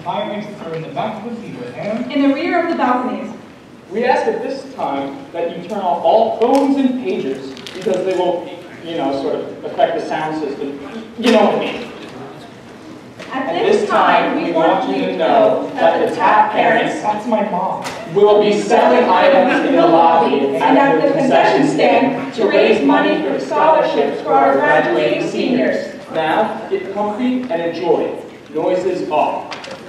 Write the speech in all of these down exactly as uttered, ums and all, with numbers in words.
high waisted are in the back of the theater and in the rear of the balconies. We ask at this time that you turn off all phones and pagers because they will, you know, sort of affect the sound system. You know what I mean. At, At this, this time, we want you to know that the tap parents, that's my mom, will be selling items in the lobby and at the concession stand to raise money for scholarships for our graduating seniors. Now, get comfy and enjoy. Noises off.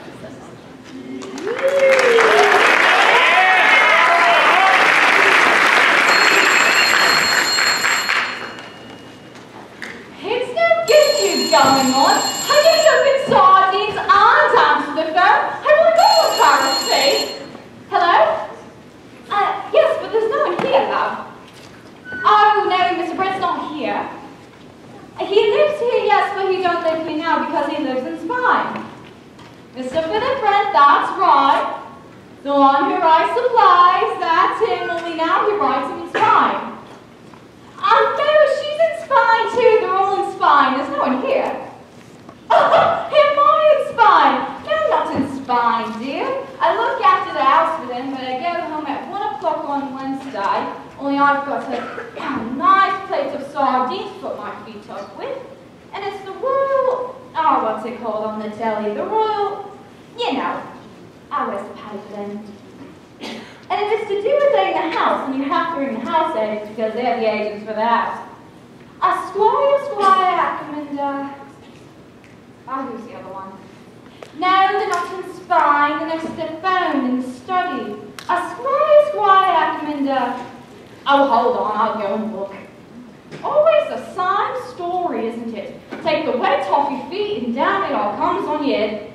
It's no good you going on. I get open sardines and answer the phone. I want to go on Paris, please. Hello? Uh, yes, but there's no one here, love. Oh, no, Mister Brett's not here. He lives here, yes, but he don't live here now because he lives in Spain. Mister Philip Brent, that's right. The one who writes supplies, that's him, only now he writes them in Spain. Oh, no, she's in Spain too. They're all in Spain. There's no one here. Oh, am I in Spain? No, I'm not in Spain, dear. I look after the house for them, but I go home at one o'clock on Wednesday. Only I've got a, a nice plate of sardines to put my feet up with. And it's the Royal, oh, what's it called on the telly? The Royal, you know, I always pay for them. And if it's to do with owning a house, then you have to ring the house agents because they're the agents for the house. A Squire, Squire, Ackerman, uh, oh, who's the other one? No, they're not in Spain, they're next to their phone in the study. A Squire, Squire, Ackerman, uh, oh, hold on, I'll go and look. Always the same story, isn't it? Take the wet off your feet and down it all comes on your head.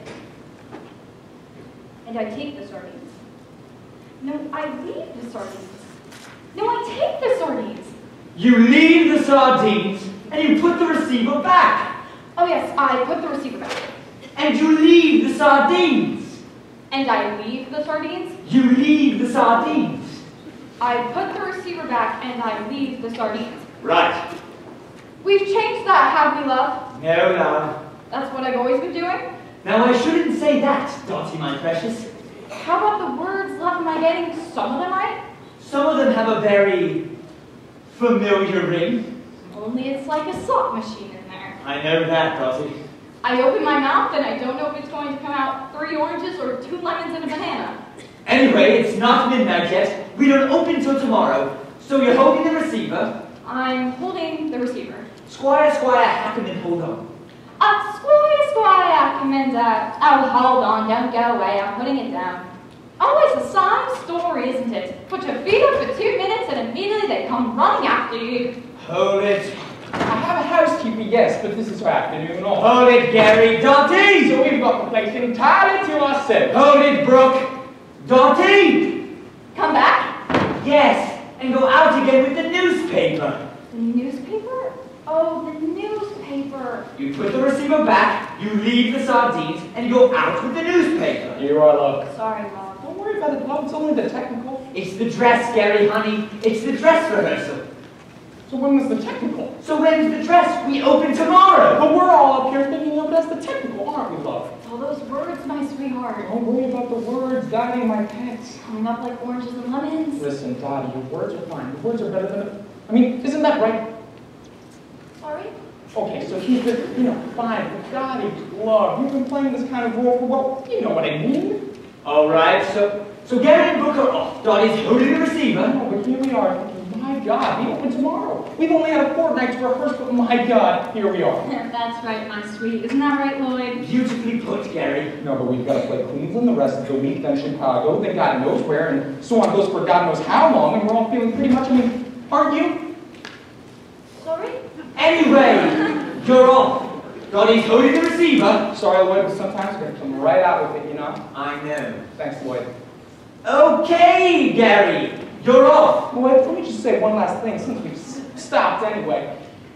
And I take the sardines. No, I leave the sardines. No, I take the sardines. You leave the sardines and you put the receiver back. Oh yes, I put the receiver back. And you leave the sardines. And I leave the sardines. You leave the sardines. I put the receiver back and I leave the sardines. Right. We've changed that, have we, love? No, love. That's what I've always been doing? Now, I shouldn't say that, Dottie, my precious. How about the words, love? Am I getting some of them right? Some of them have a very familiar ring. Only it's like a slot machine in there. I know that, Dottie. I open my mouth and I don't know if it's going to come out three oranges or two lemons and a banana. Anyway, it's not midnight yet. We don't open till tomorrow. So you're holding the receiver. I'm holding the receiver. Squire, Squire, Ackerman, hold on. Uh, Squire, Squire, Ackerman, uh, oh, hold on, don't go away, I'm putting it down. Always the same story, isn't it? Put your feet up for two minutes and immediately they come running after you. Hold it. I have a housekeeper, yes, but this is her afternoon off. Hold it, Gary. Dottie! So we've got the place entirely to ourselves. Hold it, Brooke. Dottie! Come back? Yes, and go out again with the newspaper. The newspaper? Oh, the newspaper. You put the receiver back, you leave the sardines, and you go out with the newspaper. Here I look. Sorry, Mom. Don't worry about it, love. It's only the technical. It's the dress, Gary, honey. It's the dress rehearsal. So when was the technical? So when's the dress? We open tomorrow. But we're all up here thinking of it as the technical, aren't we, love? All those words, my sweetheart. Don't worry about the words, Dottie, my pets. Coming up like oranges and lemons. Listen, Dottie, your words are fine. Your words are better than... I mean, isn't that right? Sorry? Okay, so he's been, you know, fine, but Dottie, love, you've been playing this kind of role for, well, you know what I mean. All right, so so Gary and Brooke are off. Dottie's holding the receiver. No, but here we are. My God, we open tomorrow. We've only had a fortnight to rehearse, but my God, here we are. That's right, my sweet. Isn't that right, Lloyd? Beautifully put, Gary. No, but we've got to play Cleveland the rest of the week, then Chicago, then God knows where, and so on goes for God knows how long, and we're all feeling pretty much, I mean, aren't you? Sorry? Anyway, you're off. Dottie's holding the receiver. Sorry, Lloyd, but sometimes we're going to come right out with it, you know? I know. Thanks, Lloyd. Okay, Gary. You're off. Lloyd, let me just say one last thing, since we've s stopped anyway.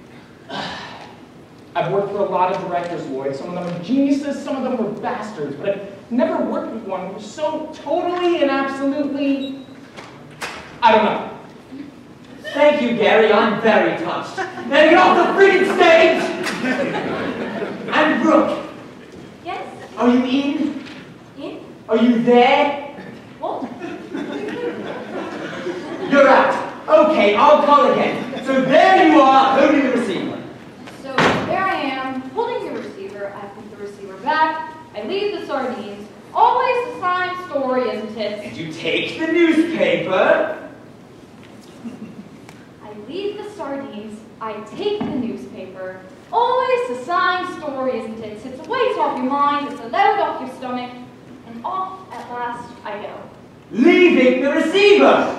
I've worked for a lot of directors, Lloyd. Some of them are geniuses, some of them were bastards, but I've never worked with one who was so totally and absolutely, I don't know. Thank you, Gary. I'm very touched. Now get off the freaking stage! And Brooke, Yes? are you in? Are you there? What? You're out. Okay, I'll call again. So there you are, holding the receiver. So there I am, holding the receiver. I put the receiver back. I leave the sardines. Always the same story, isn't it? And you take the newspaper. I leave the sardines. I take the newspaper. Always the same story, isn't it? It's a weight off your mind, it's a load off your stomach, and off at last I go. Leaving the receiver.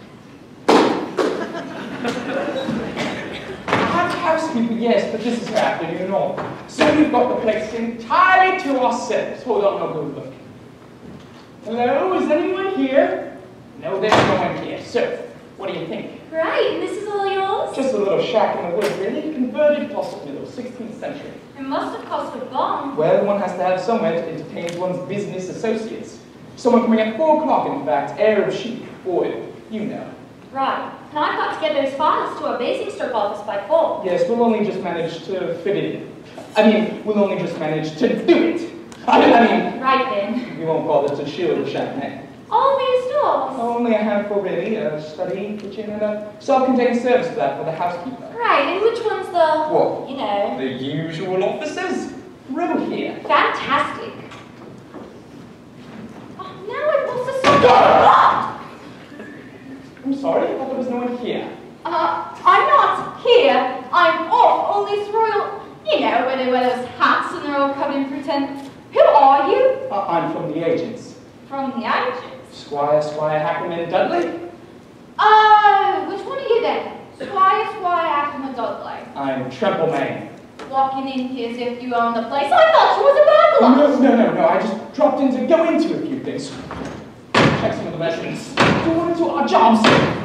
Housekeeper, yes, but this is her afternoon off. So we've got the place entirely to ourselves. Hold on, I'll go look. Hello, is anyone here? No, there's no one here. So, what do you think? Right, this is all yours? Just a little shack in the woods, really. Converted possibly, though, sixteenth century. It must have cost a bomb. Well, one has to have somewhere to entertain one's business associates. Someone coming at four o'clock, in fact, Arab chic, boy, you know. Right. And I've got to get those files to our Basingstoke office by four. Yes, we'll only just manage to fit it in. I mean, we'll only just manage to do it. I mean, I mean right then. we won't bother to chill the champagne. All these doors? Only a handful, really. A study, kitchen, and a self-contained service flat for the housekeeper. Right, and which one's the... What? You know... The usual offices. Row here. Fantastic. Oh, now it wants to stop. I'm sorry, I thought there was no one here. Uh, I'm not here. I'm off on this royal... You know, where they wear those hats and they're all covered in pretend. Who are you? Uh, I'm from the agents. From the agents. Squire, Squire, Hackerman, Dudley. Oh, which one are you then? Squire, Squire, Ackerman, Dudley. I'm Tremblemain. Walking in here as if you owned the place. I thought you was a burglar. No, no, no, no. I just dropped in to go into a few things. Check some of the measurements. Do one or two our jobs.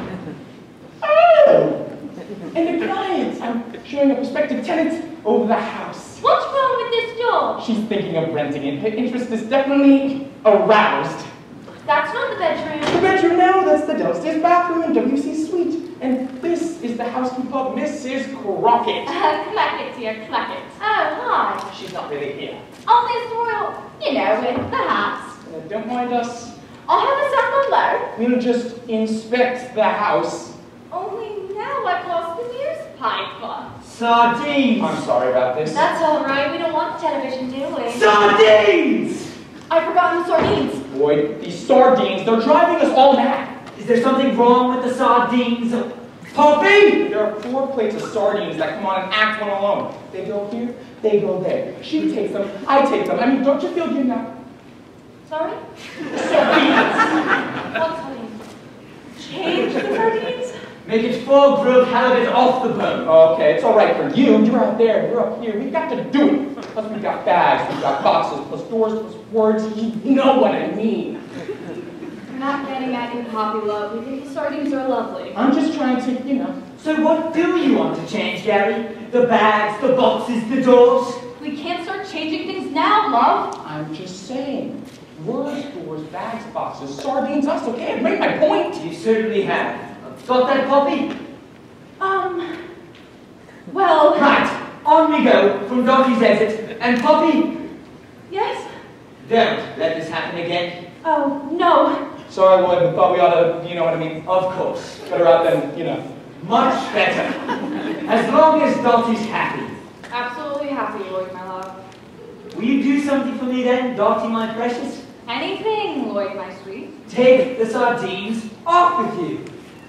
Oh! And the clients. I'm showing a prospective tenant over the house. What's wrong with this door? She's thinking of renting it. Her interest is definitely aroused. That's not the bedroom. The bedroom, no, that's the downstairs bathroom and W C suite. And this is the housekeeper, Missus Crockett. Uh, Clackett, dear, Clackett. Oh, hi. She's not really here. On this royal, you know, with the hats. Uh, don't mind us. I'll have a sample low. We'll just inspect the house. Only now I've lost the newspaper. Sardines. I'm sorry about this. That's all right. We don't want television, do we? Sardines! I've forgotten the sardines. Boy, these sardines, they're driving us all mad. Is there something wrong with the sardines? Poppy! There are four plates of sardines that come on and act one alone. They go here, they go there. She takes them, I take them. I mean, don't you feel good now? Sorry? Sardines! What sardines? Change the sardines? Make it four grilled halibut off the bone. Okay, it's all right for you. You're out there, you're up here. We've got to do it. Plus we've got bags, we've got boxes, plus doors, plus words. You know what I mean. We're not getting at you, Poppy Love. We think the sardines are lovely. I'm just trying to, you know. So what do you want to change, Gary? The bags, the boxes, the doors? We can't start changing things now, love. I'm just saying. Words, doors, bags, boxes, sardines, us, okay? I've made my point. You certainly have. Got that, Poppy? Um, well... Right, on we go from Dottie's exit. And Poppy, Yes? don't let this happen again. Oh, no. Sorry, Lloyd, but thought we ought to, you know what I mean? Of course. Better out than, you know. Much better. As long as Dottie's happy. Absolutely happy, Lloyd, my love. Will you do something for me then, Dottie, my precious? Anything, Lloyd, my sweet. Take the sardines off with you.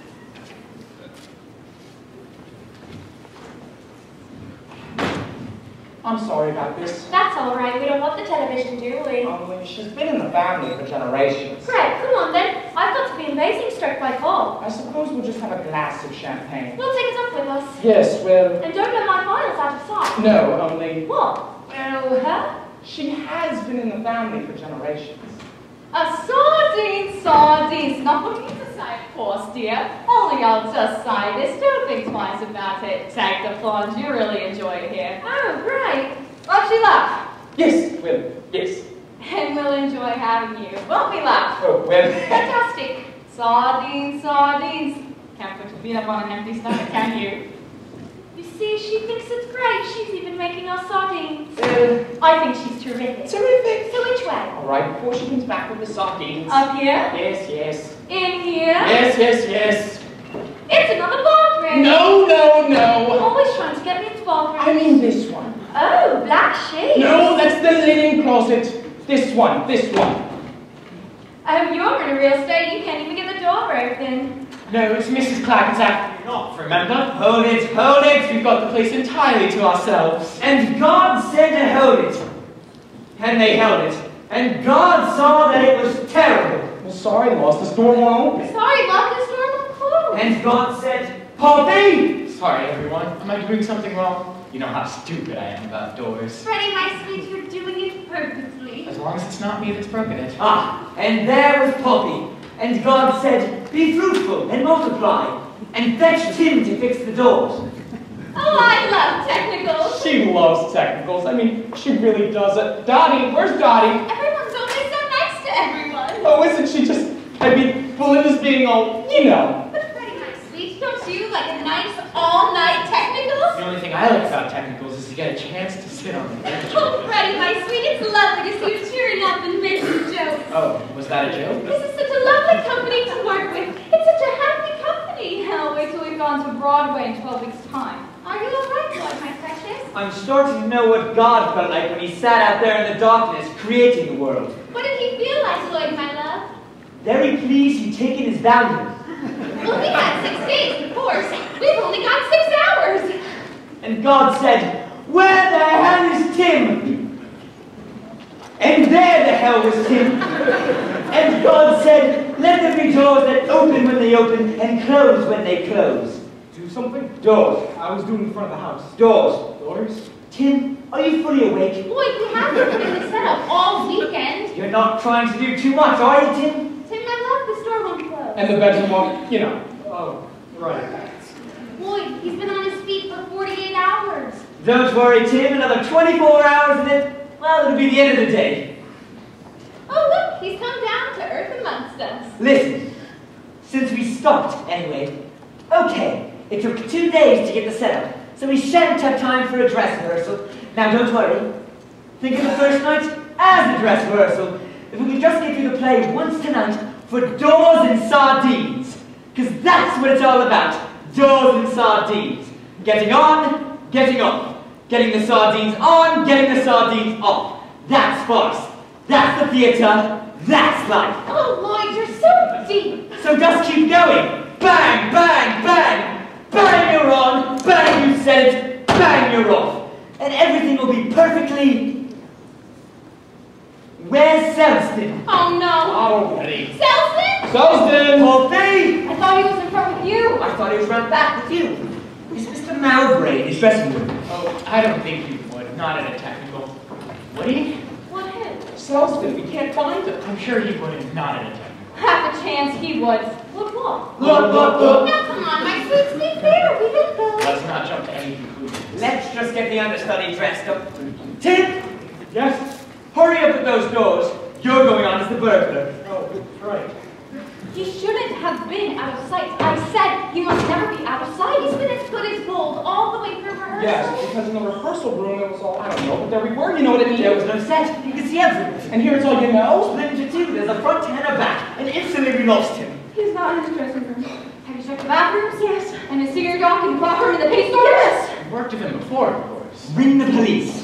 I'm sorry about this. That's all right. We don't want the television, do we? Only she's been in the family for generations. Great, come on then. I've got to be in Basingstoke by four. I suppose we'll just have a glass of champagne. We'll take it up with us. Yes, well, And don't let my files out of sight. no, only, What? well, Huh? she has been in the family for generations. A sardine, sardines. Not for me to say, of course, dear. Only I'll just say this. Don't think twice about it. Take the plunge. You really enjoy it here. Oh, great. Won't you laugh? Yes, well, yes. And we'll enjoy having you. Won't we laugh? Oh, well. Fantastic. Sardines, sardines. Can't put your feet up on an empty stomach, can you? You see, she thinks it's great. She's even making us sardines. Uh, I think she's terrific. terrific. So which way? All right, before she comes back with the sardines. Up here? Yes, yes. In here? Yes, yes, yes. It's another bathroom. No, no, no. Always trying to get me into bathrooms. I mean this one. Oh, black sheets. No, that's the linen closet. This one, this one. Oh, you're in a real estate. You can't even get the door open. No, it's Missus Clackett's after you not, remember? Hold it, hold it. We've got the place entirely to ourselves. And God said to hold it. And they held it. And God saw that it was terrible. Well, sorry, Lost. The store won't open. Sorry, lock this door won't close. And God said, Poppy! Sorry, everyone. Am I doing something wrong? You know how stupid I am about doors. Freddie, my sweet, you're doing it perfectly. As long as it's not me that's broken it. Ah, and there was Poppy. And God said, be fruitful and multiply. And fetch Tim to fix the doors. Oh, I love technicals. She loves technicals. I mean, she really does it. Dottie, where's Dottie? Everyone's always so nice to everyone. Oh, isn't she just... I mean, Belinda's being all, you know. But Freddie, my sweet, don't you like a nice all-night technicals? The only thing I like about technicals is to get a chance to sit on the bench. Oh, Freddie, my sweet, it's lovely to see you cheering up and making jokes. Oh, was that a joke? This is such a lovely company to work with. It's such a happy company. I'll wait till we've gone to Broadway in twelve weeks' time. Are you all right, Lloyd, my precious? I'm starting to know what God felt like when he sat out there in the darkness creating the world. What did he feel like, Lloyd, my love? Very pleased he'd taken his value. Well, we had six days, of course. We've only got six hours. And God said, where the hell is Tim? And there the hell was Tim. And God said, let there be doors that open when they open and close when they close. Do something? Doors. I was doing in front of the house. Doors. Doors? Tim, are you fully awake? Lloyd, we have been putting this setup all weekend. You're not trying to do too much, are you, Tim? Tim, my love, the store won't close. And the bedroom won't, you know. Oh, right. Lloyd, he's been on his feet for forty-eight hours. Don't worry, Tim. Another twenty-four hours and it, well, it'll be the end of the day. Oh, look, he's come down to earth amongst us. Listen, since we stopped anyway, okay, it took two days to get the setup, so we shan't have time for a dress rehearsal. Now, don't worry. Think of the first night as a dress rehearsal. If we could just get through the play once tonight for doors and sardines, because that's what it's all about. Doors and sardines. Getting on, getting off. Getting the sardines on, getting the sardines off. That's farce. That's the theatre. That's life. Oh, Lloyd, you're so deep. So just keep going. Bang, bang, bang. Bang, you're on. Bang, you said it. Bang, you're off. And everything will be perfectly... Where's Selston? Oh, no. Already. Selson? Selston! Poppy! I thought he was in front with you. I thought he was right back with you. Is Mister Mowbray in his dressing room? Oh, I don't think he would. Not in a technical. Would he? What him? Selston, we can't find him. I'm sure he wouldn't. Not in a technical. Half a chance he would. Look, look. Look, look, look. Now, come on, my sweet, sweet bear. We don't go. Let's not jump to any conclusions. Let's just get the understudy dressed up. Tim, Yes? hurry up with those doors. You're going on as the burglar. Oh, right. He shouldn't have been out of sight. I said he must never be out of sight. He's been as good as gold all the way through rehearsal. Yes, because in the rehearsal room it was all, I don't know, but there we were, you know what I mean? There was no set. You could see everything. And here it's all you know? Split into two. There's a front and a back. And instantly we lost him. He's not in his dressing room. Have you checked the bathrooms? Yes. And his cigarette dock in the clock room in the paste store? Yes. I've worked with him before, of course. Ring the police.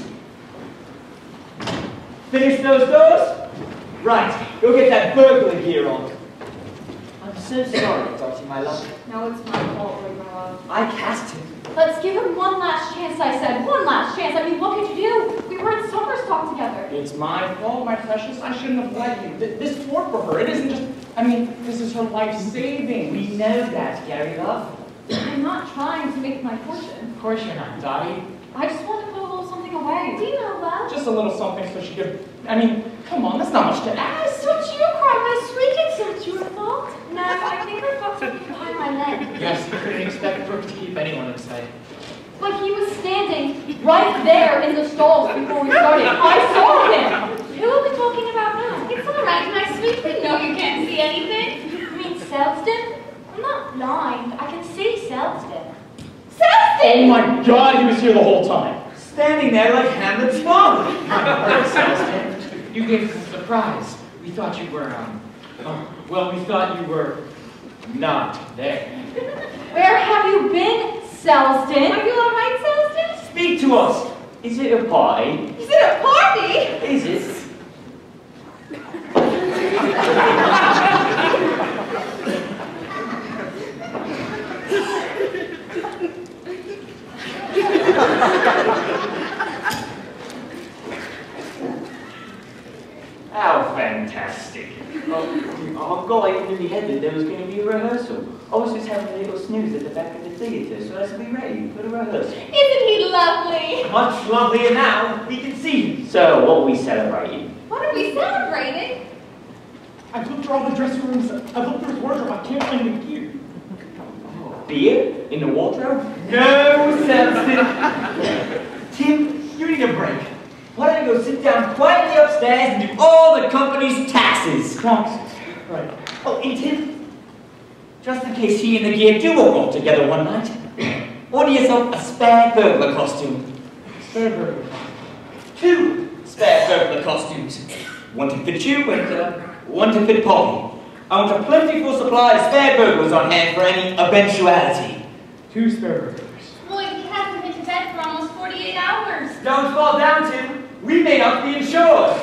Finish those doors? Right. Go get that burglar gear on. I'm so sorry, Darcy, my love. No, it's my fault, Lloyd, my love. I cast him. Let's give him one last chance, I said. One last chance. I mean, what could you do? We were in summer stock together. It's my fault, my precious. I shouldn't have let you. Th- This worked for her. It isn't just, I mean, this is her life savings. We know that, Gary, love. I'm not trying to make my fortune. Of course you're not, Dottie. I just want to put a little something away. Do you know, love? Just a little something so she could, I mean, come on, that's not much to ask. Don't you cry, my sweet. It's not your fault. No, I think I've got something behind my leg. Yes, you couldn't expect Brooke to keep anyone in sight. But he was standing right there in the stalls before we started. I saw him. Who are we talking about now? It's all right, my sweet. We know you can't see anything. You mean Selston? I'm not blind. I can see Selston. Selston! Oh my God, he was here the whole time. Standing there like Hamlet's father. Selston, you gave us a surprise. We thought you were, um, oh, well, we thought you were not there. Where have you been, Selston? Are you all right, Selston? Speak to us. Is it a party? Is it a party? Is it? How fantastic. Oh, I've got it in my head that there was going to be a rehearsal. I was just having a little snooze at the back of the theatre, so as to be ready for the rehearsal. Isn't he lovely? Much lovelier now. We can see him. So, what are we celebrating? What are we celebrating? I've looked through all the dressing rooms. I've looked through his wardrobe. I can't find any gear. Beer? In the wardrobe? No, Selston. Tim, you need a break. Why don't you go sit down quietly upstairs and do all the company's taxes? Nonsense. Right. Oh, and Tim, just in case he and the gear do walk off together one night, order yourself a spare burglar costume. Spare burglar. Two spare burglar costumes. One to fit you and uh, one to fit Poppy. I want a plentiful supply of spare burglars on hand for any eventuality. Two spare burglars. Lloyd, he hasn't been to bed for almost forty-eight hours. Don't fall down, Tim. We may not be insured.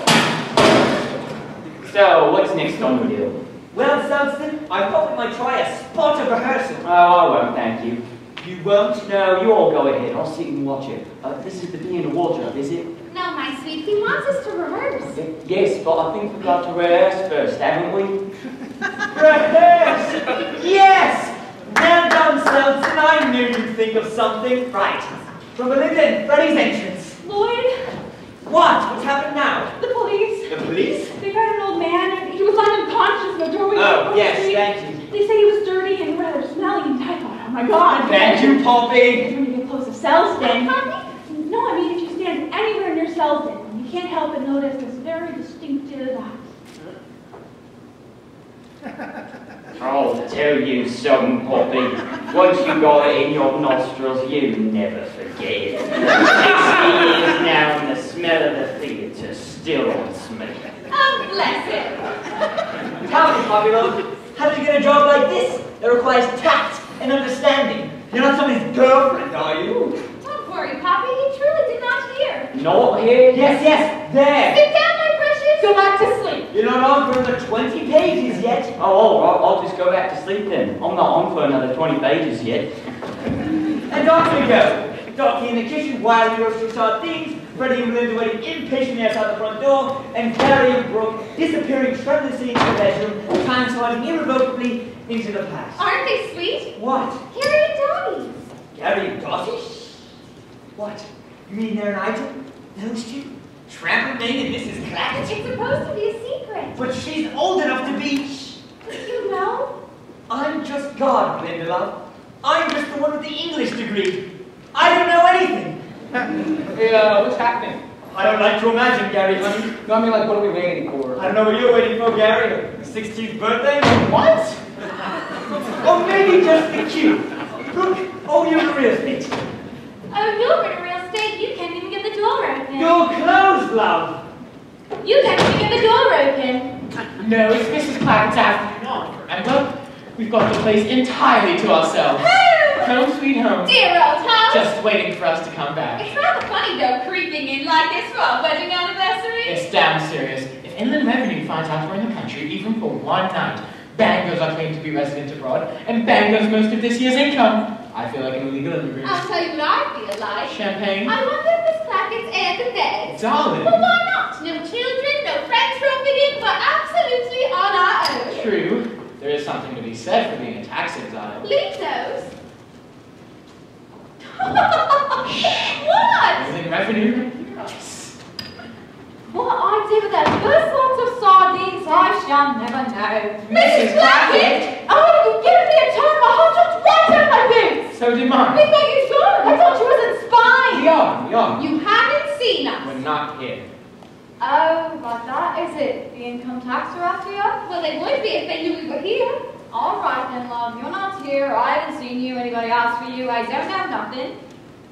So, what's next on the deal? Well, Selston, I thought we might try a spot of rehearsal. Oh, I won't, thank you. You won't? No, you all go ahead. I'll sit and watch it. Uh, this is the bee in the wardrobe, is it? No, my sweet, he wants us to rehearse. Y- Yes, but I think we've got to rehearse first, haven't we? Rehearse! Yes! Well done, Selston. I knew you'd think of something. Right. From Belinda, Freddie's entrance. Lloyd, What? What's happened now? the police. The police? They found an old man and he was lying unconscious in the doorway. Oh, of the yes, street. thank you. They say he was dirty and rather smelly and typhoid. Oh my God. Thank you, Poppy. When you get close to Selston. No, I mean if you stand anywhere near Selston, you can't help but notice this very distinctive eyes. I'll tell you something, Poppy. Once you got it in your nostrils, you never forget it. sixty years now and the smell of the theatre still haunts me. Oh, bless it. Tell me, Poppy, love, how do you get a job like this that requires tact and understanding? You're not somebody's girlfriend, are you? Don't worry, Poppy, he truly did not hear. Not here? Yes, yes, there. Sit down, my precious. Go back to sleep. You're not on for another twenty pages yet. Oh, all right, I'll just go back to sleep then. I'm not on for another twenty pages yet. And off we go. Docky in the kitchen while we roasting sardines, Freddie and Belinda waiting impatiently outside the front door, and Gary and Brooke disappearing tremulously into the bedroom, time sliding irrevocably into the past. Aren't they sweet? What? Carrie and Dottie. Gary and Dottie? What? You mean they're an item? Those two? Tramp Maid and Missus Clackett? It's supposed to be a secret. But she's old enough to be... You know? I'm just God, Belinda, love. I'm just the one with the English degree. I don't know anything. Hey, uh, what's happening? I don't like to imagine, Gary, honey. No, I mean, like, what are we waiting for? I don't know what you're waiting for, Gary. Your sixteenth birthday? What? Or maybe just the cue. Look, oh, you're real estate. Oh, you're in real estate. You can't even get the door open. Your clothes, love. You can't even get the door open. No, it's Missus Clackett's afternoon off, remember? We've got the place entirely to ourselves. Oh, Home sweet home. dear old house. Just waiting for us to come back. It's rather funny, though, creeping in like this for our wedding anniversary. It's damn serious. If Inland Revenue finds out we're in the country, even for one night, bang goes our claim to be resident abroad, and bang goes most of this year's income. I feel like an illegal immigrant. I'll tell you what I feel like. Champagne? I wonder if Miss Clackett's and the bed. Darling. Well, why not? No children, no friends from within, but absolutely on our own. True. There is something to be said for being a tax exile. Leave those. What? Inland Revenue? Yes. What I did with those lots of sardines, I shall never know. Missus Clackett? Oh, you've given me a turn of a hot shot right out of my boots. So did mine. We thought you'd gone. I thought you wasn't spying. We are, we are. You haven't seen us. We're not here. Oh, but that is it. The income tax are after you? Well, they would be if they knew we were here. All right then, love. You're not here. I haven't seen you. Anybody asked for you. I don't have nothing.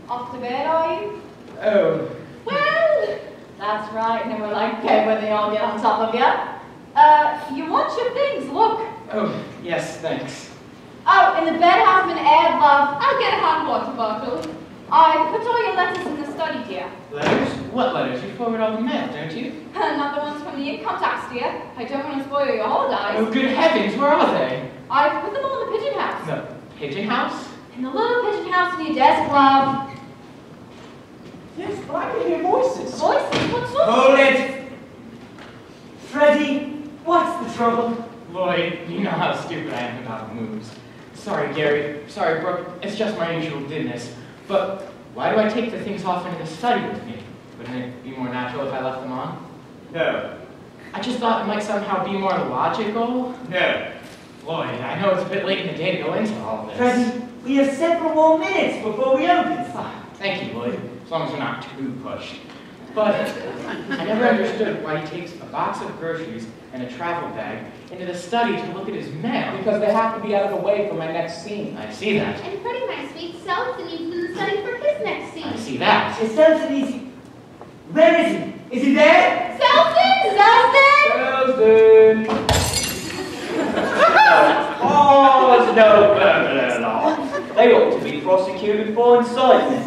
Off to bed, are you? Oh. Well, that's right, no one like bed when they all get on top of you. Uh, you want your things, look. Oh, yes, thanks. Oh, and the bed has been aired, love. I'll get a hot water bottle. I put all your letters in the study, dear. Letters? What letters? You forward all the mail, don't you? Not the ones from the income tax, dear. I don't want to spoil your holidays. Oh, good heavens, where are they? I've put them all in the pigeon house. The pigeon house? In the little pigeon house in your desk, love. Yes, but I can hear voices. Voices? What sort? Hold it! Freddie, what's the trouble? Lloyd, you know how stupid I am about moves. Sorry, Gary. Sorry, Brooke. It's just my usual dimness. But why do I take the things off into the study with me? Wouldn't it be more natural if I left them on? No. I just thought it might somehow be more logical. No. Lloyd, I know it's a bit late in the day to go into all this. Freddie, we have several more minutes before we open. Ah, thank you, Lloyd. As long as we're not too pushed. But I never understood why he takes a box of groceries and a travel bag into the study to look at his mail. Because they have to be out of the way for my next scene. I see that. And Freddie, my sweet self, needs in the study for his next scene. I see that. It's Selson, easy. Where is he? Is he there? Selson! Selson! Selson! Oh, it's no burglar law. They ought to be prosecuted for incitement.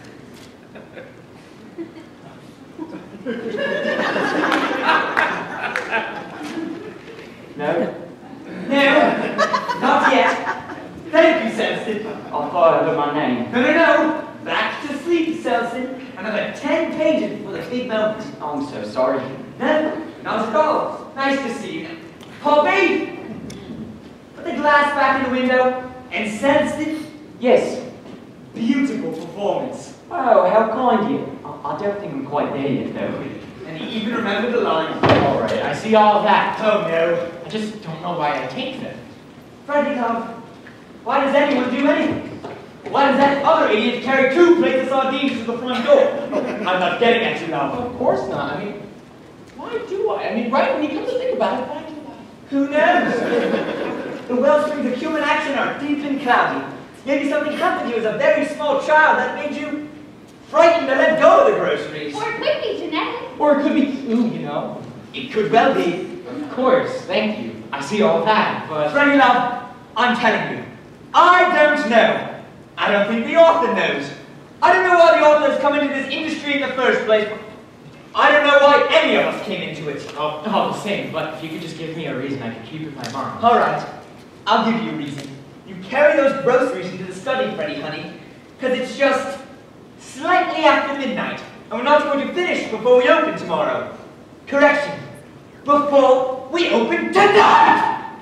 No? No. Not yet. Thank you, Selson. I thought I heard my name. No, no, no. Back to sleep, Selson. Another ten pages for the big moment. I'm so sorry. No, not at all. Nice to see you. Poppy! Put the glass back in the window. And Selson? Yes. Beautiful performance. Oh, how kind of you. I, I don't think I'm quite there yet, though. And he even remembered the line. All right, I see all that. Oh, no. I just don't know why I take them. Freddie, love, why does anyone do anything? Why does that other idiot carry two plates of sardines to the front door? I'm not getting at you, love. Of course not. I mean, why do I? I mean, right when you come to think about it, why do I? Who knows? The well springs of human action are deep and cloudy. Maybe something happened to you as a very small child that made you frightened to let go of the groceries. Or it could be genetic. Or it could be flu, you know? It could well be. Of course, thank you. I see all that, but... Freddie, love, I'm telling you, I don't know. I don't think the author knows. I don't know why the author has come into this industry in the first place, but I don't know why any of us came into it. Oh, all the same, but if you could just give me a reason, I could keep it in my mind. All right, I'll give you a reason. You carry those groceries into the study, Freddie, honey, because it's just slightly after midnight, and we're not going to finish before we open tomorrow. Correction, before we open tonight!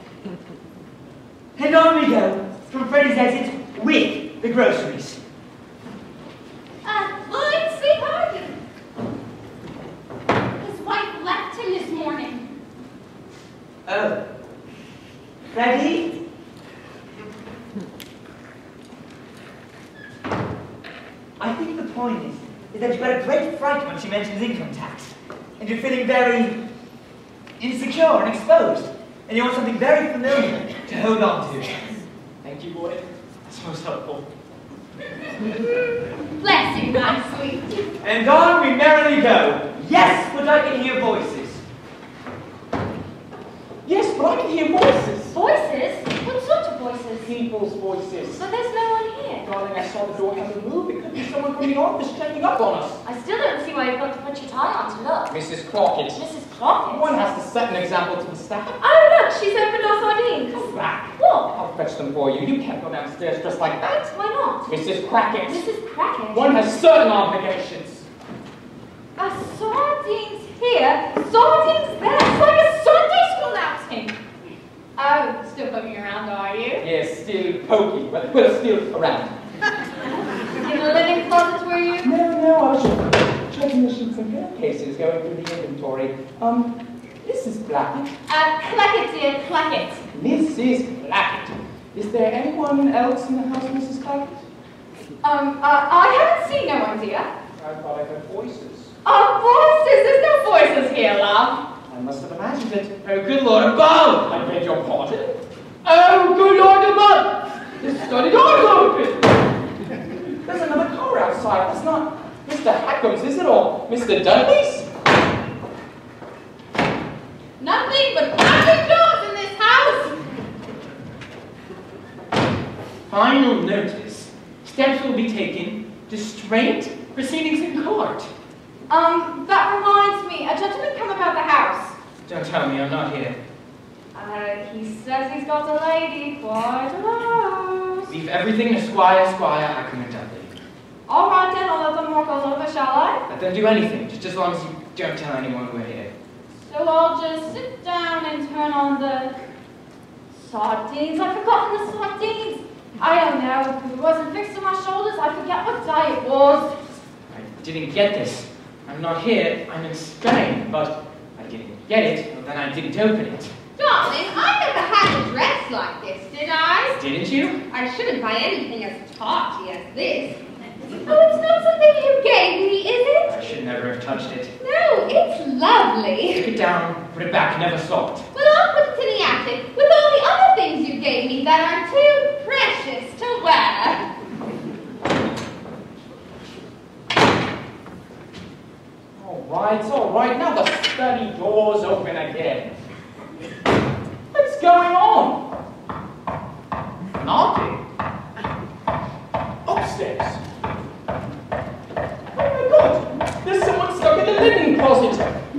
And on we go, from Freddie's exit with the groceries. Uh, Lloyd, sweetheart. His wife left him this morning. Oh. Freddie? I think the point is, is that you got a great fright when she mentions income tax. And you're feeling very insecure and exposed. And you want something very familiar to hold on to. Thank you, Lloyd. That's most helpful. Bless you, my sweet. And on we merrily go. Yes, but I can hear voices. Yes, but I can hear voices. Voices? What sort of voices? People's voices. But there's no one here. Darling, I saw the door have to move. It could be someone from the office checking up on us. I still don't see why you've got to put your tie on to look. Missus Crockett. Missus Crockett? One has to set an example to the staff. Oh, look, she's opened our sardines. Come back. What? I'll fetch them for you. You can't go downstairs just like that. Why not? Missus Crockett. Missus Crockett? One has certain obligations. A sardines here? Sardines there? It's like a Sunday school outing. Oh, still poking around, are you? Yes, still pokey, but we're still around. In the linen closet, were you? No, no, I was just checking the sheets and pillowcases, going through the inventory. Um, Missus Blackett. Uh, Clackett, dear, Clackett. Missus Blackett. Is there anyone else in the house, Missus Clackett? Um, uh, I haven't seen no one, dear. I thought I heard voices. Oh, voices! There's no voices here, love. I must have imagined it. Oh, good Lord above! I beg your pardon? Oh, good Lord above! The study door's open! There's another car Markham's, is it, or Mister Dudley's? Nothing but cats and dogs in this house. Final notice. Steps will be taken. Distraint. Proceedings in court. Um, that reminds me, a gentleman come about the house. Don't tell me I'm not here. Uh, he says he's got a lady quite a house. Leave everything to Squire, Squire, Ackham and Dudley. All right then, I'll let them walk all over, shall I? Let them do anything, just as long as you don't tell anyone we're here. So I'll just sit down and turn on the sardines. I've forgotten the sardines. I don't know. If it wasn't fixed to my shoulders, I forget what day it was. I didn't get this. I'm not here. I'm in Spain, but I didn't get it, and then I didn't open it. Darling, I never had a dress like this, did I? Didn't you? I shouldn't buy anything as tawdry as this. Oh, it's not something you gave me, is it? I should never have touched it. No, it's lovely. Take it down, put it back, never saw it. Well, I'll put it in the attic with all the other things you gave me that are too precious to wear. All right, all right. Now the study door's open again. What's going on? Knocking. Upstairs. Oh my God! There's someone stuck in the linen closet.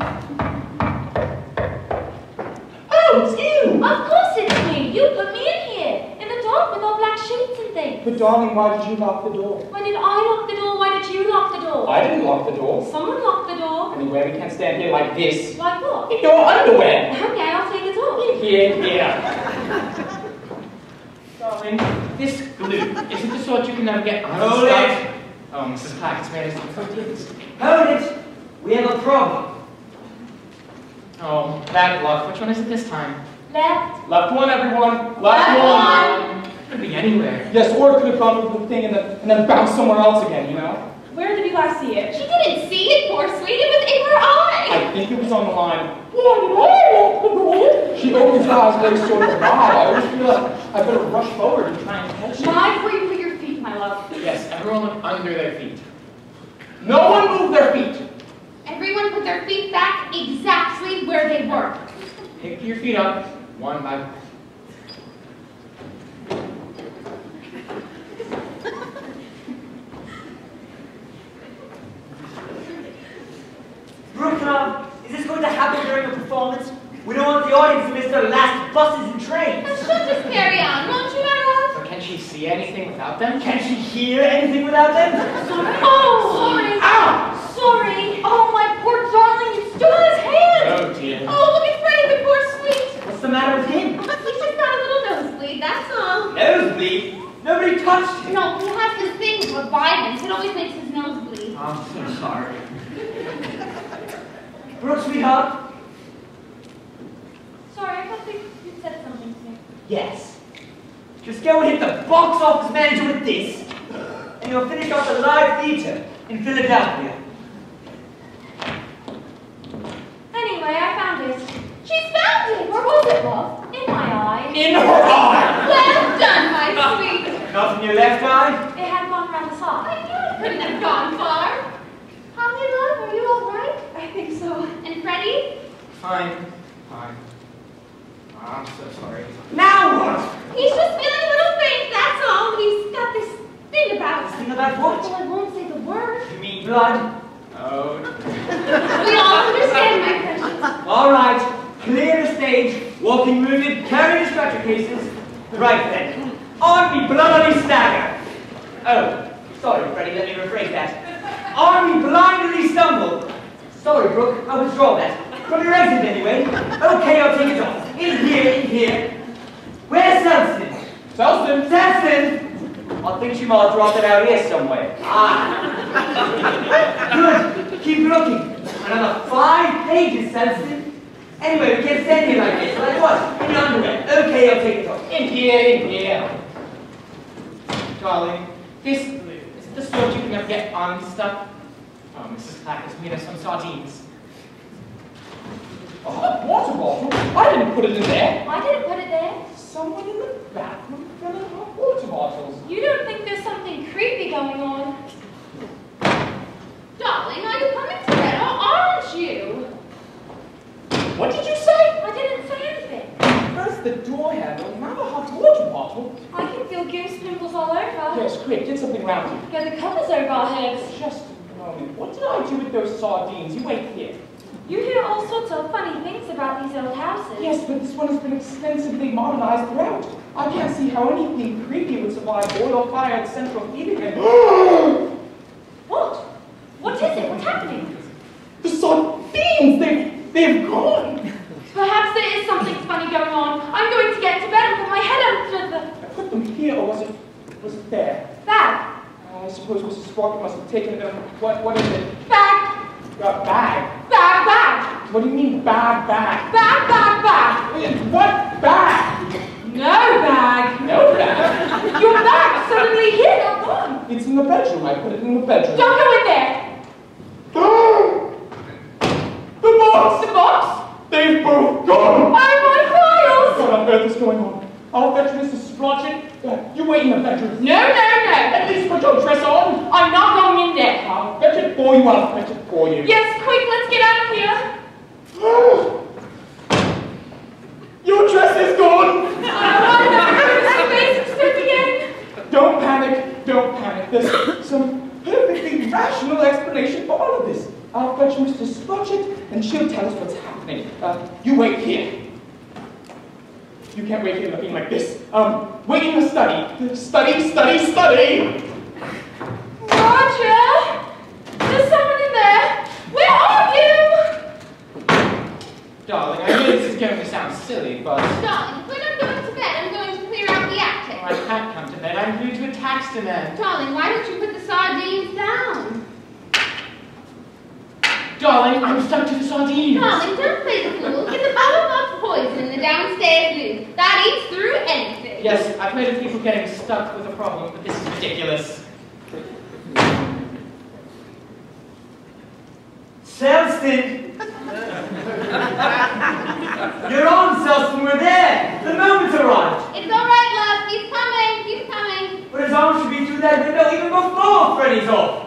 Oh, it's you! Of course it's me. You put me in here. In the dark with all black sheets and things. But darling, why did you lock the door? Why did I lock the door? Why did you lock the door? I didn't lock the door. Someone locked the door. Anyway, we can't stand here like this. Like what? In your underwear. Okay, I'll take it off. Here, here. Darling, this glue, is it the sort you can never get Hold unstuck? it. Oh, Missus Clack, it's made us some cookies. Hold it! We have a problem. Oh, bad luck. Which one is it this time? Left. Left one, everyone. Left, Left one. one. Could be anywhere. Yes, or it could have gone with the thing and then, and then bounced somewhere else again, you know? Where did you last see it? She didn't see it, poor sweet. It was in her eye. I think it was on the line. Why did I lock the door? She opens her eyes very sort of wide. I always feel like I better rush forward and try and catch it. Mind where you put your feet, my love. Yes, everyone look under their feet. No one move their feet. Everyone put their feet back exactly where they were. Pick your feet up, one by one. Brooklyn, is this going to happen during the performance? We don't want the audience to miss their last buses and trains. Now she'll just carry on, won't you, my love? But can she see anything without them? Can she hear anything without them? Sorry. Oh, sorry. Ow! Sorry. Oh, my poor darling, you stood on his hand. Oh dear. Oh, look at Freddie, the poor sweet. What's the matter with him? He's just got a little nosebleed, that's all. Nosebleed? Nobody touched him. No, he has this thing called violence. It always makes his nose bleed. I'm so sorry. Brooke, sweetheart? Sorry, I thought you said something to me. Yes. Just go and hit the box office manager with this, and you'll finish off the live theater in Philadelphia. Anyway, I found it. She's found it. Where was it, love? In my eye. In her eye! Well done, my sweet. Not in your left eye? It had gone around the side. I knew it couldn't have gone far. Holly, love, are you all right? I think so. And Freddie? Fine. Fine. I'm so sorry. Now what? He's just feeling a little faint, that's all. He's got this thing about him. Think about what? Well, I won't say the word. You mean blood? Oh. We all understand, my precious. All right. Clear the stage. Walking wounded, carrying the stretcher cases. Right then. On me bloody stagger. Oh, sorry, Freddie, let me rephrase that. On me blindly stumble. Sorry, Brooke, I'll withdraw that. From your exit, anyway. Okay, I'll take it off. In here, in here. Where's Selson? Selson! Selson! I think she might have dropped it out here somewhere. Ah. Good. Keep looking. Another five pages, Selson. Anyway, we can't stand here like this. So that's what? In your underwear. Okay, I'll take it off. In here, in here. Darling, this glue, is it the sort you can never get unstuck? Oh, Missus Clack has made us some sardines. A hot water bottle? I didn't put it in there. I didn't put it there. Someone in the bathroom filling hot water bottles. You don't think there's something creepy going on? Darling, What did you say? I didn't say anything. First the door handle, now the hot water bottle. I can feel goose pimples all over. Yes, quick, get something round you. Get the covers over our heads. Just a moment. What did I do with those sardines? You wait here. You hear all sorts of funny things about these old houses. Yes, but this one has been extensively modernized throughout. I can't see how anything creepy would survive oil fire at central heating and... What? What is it? What's happening? The sardines! They've, they've gone! Perhaps there is something funny going on. I'm going to get into bed and put my head under the... I put them here, or was it, was it there? Bag. Uh, I suppose Missus Sprocket must have taken them. What, what is it? Bag. Uh, bag? Bag, bag. What do you mean, bag, bag? Bag, bag, bag. What bag? No bag. No bag? Your bag suddenly hid or gone. It's in the bedroom. I put it in the bedroom. Don't go in there. The box! The box? They've both gone! Oh, my files! What on earth is going on? I'll fetch Missus Sprocket. Uh, you wait in the bedroom. No, no, no. At least put your dress on. I'm not going in there. I'll fetch it for you. I'll fetch it for you. Yes, quick, let's get out of here. Your dress is gone! Oh, no, it's the basic stuff again. Don't panic. Don't panic. There's some perfectly rational explanation for all of this. I'll fetch Missus Sprocket, and she'll tell us what's happening. Uh, you wait here. You can't wait here looking like this. Um, wait in the study. Study, study, study! Roger! There's someone in there. Where are you? Darling, I know this is going to sound silly, but Darling, when I'm going to bed, I'm going to clear out the attic. I can't come to bed. I'm due to a tax demand. Darling, why don't you put the sardines down? Darling, I'm stuck to the sardines. Darling, don't play the fool. Get the bottle of poison in the downstairs loo. That eats through anything. Yes, I've heard of people getting stuck with a problem, but this is ridiculous. Selston! You're on, Selston, we're there! The moment's arrived! It's all right, love. He's coming. He's coming. But his arm should be through that window even before Freddy's off!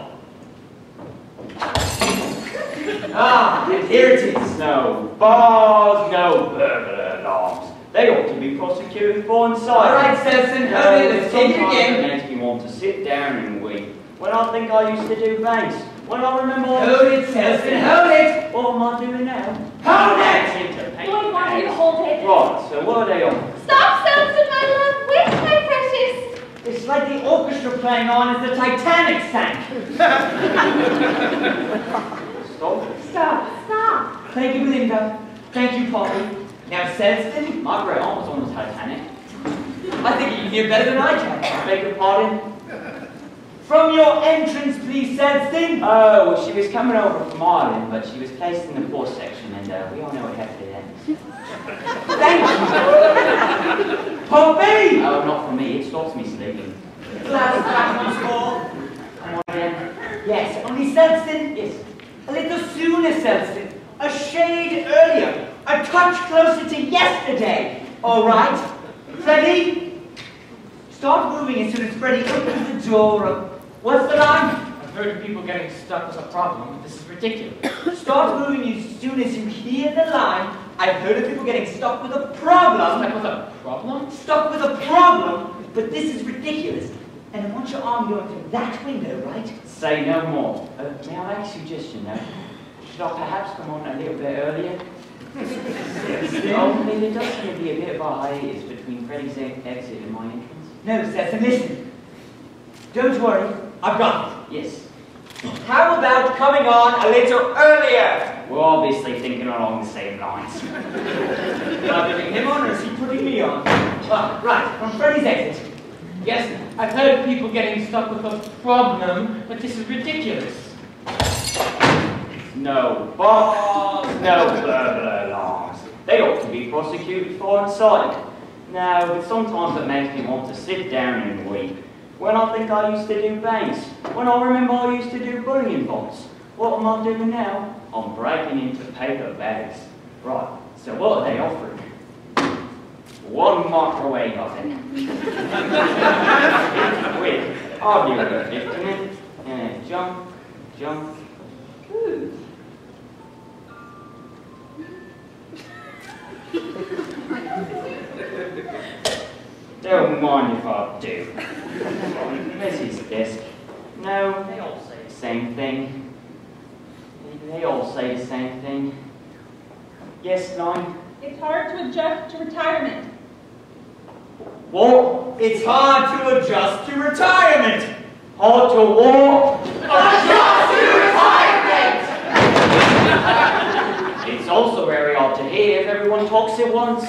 Ah, and here it is. No bars, no burglar alarms. They ought to be prosecuted for incitement. All right, Selston, hurry, let's take it Sometimes again. it makes me want to sit down and weep. When I think I used to do banks. When I remember... Hold it, Selston, hold it! What am I doing now? Hold it! Into paint Don't want you to bags. hold it. Right, so what are they on? Stop, Selston, my love. Where's my precious? It's like the orchestra playing on as the Titanic sank. Stop. Stop. Stop. Thank you, Belinda. Thank you, Polly. Now, Selston, My great aunt was on the Titanic. I think you can hear better than I can. I beg your pardon? From your entrance, please, Selston. Oh, well, she was coming over from Ireland, but she was placed in the poor section, and uh, we all know what happened then. Thank you. Poppy! Oh, not for me. It stops me sleeping. Last back score. Come on again. Yes, only Selston. Yes. A little sooner, Selston. A shade earlier. A touch closer to yesterday. All right? Freddie? Start moving as soon as Freddie opens the door. What's the line? I've heard of people getting stuck with a problem, but this is ridiculous. Start moving as soon as you hear the line. I've heard of people getting stuck with a problem. Stuck with a problem? Stuck with a problem, but this is ridiculous. And I want your arm going through that window, right? Say no more. Uh, may I make a suggestion, though? Should I perhaps come on a little bit earlier? Oh, there does seem to be a bit of a hiatus between Freddie's e- exit and my entrance. No, Seth, listen. Don't worry, I've got it. Yes. How about coming on a little earlier? We're obviously thinking along the same lines. Am I putting him on or is he putting me on? Ah, right, from Freddie's exit. Yes, I've heard of people getting stuck with a problem, but this is ridiculous. No bars, no burglar alarms. They ought to be prosecuted for incitement. No, but sometimes it makes me want to sit down and weep. When I think I used to do banks, when I remember I used to do bullion bonds, what am I doing now? I'm breaking into paper bags. Right, so what are they offering? One microwave oven. Quick, I'll do it in fifty minutes. And jump, jump. Good. Don't mind if I do. Where's his desk? No, they all say the same thing. They all say the same thing. Yes, nine? It's hard to adjust to retirement. What? It's hard to adjust to retirement. Hard to walk? Adjust to retirement! It's also very hard to hear if everyone talks at once.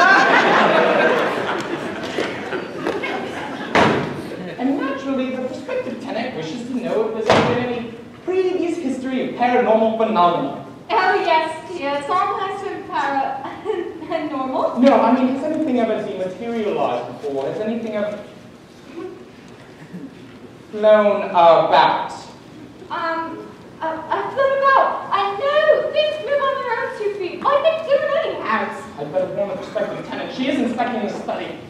And naturally, the prospective tenant wishes to know if there's been any previous history of paranormal phenomena. Oh, yes, dear. It's all nice and para and normal. No, I mean, has anything ever dematerialized before? Has anything ever flown about? Um, uh, I've flown about. I know. Things move on their own two feet. I think do in any house. I'd better warn the prospective tenant. She is inspecting the study.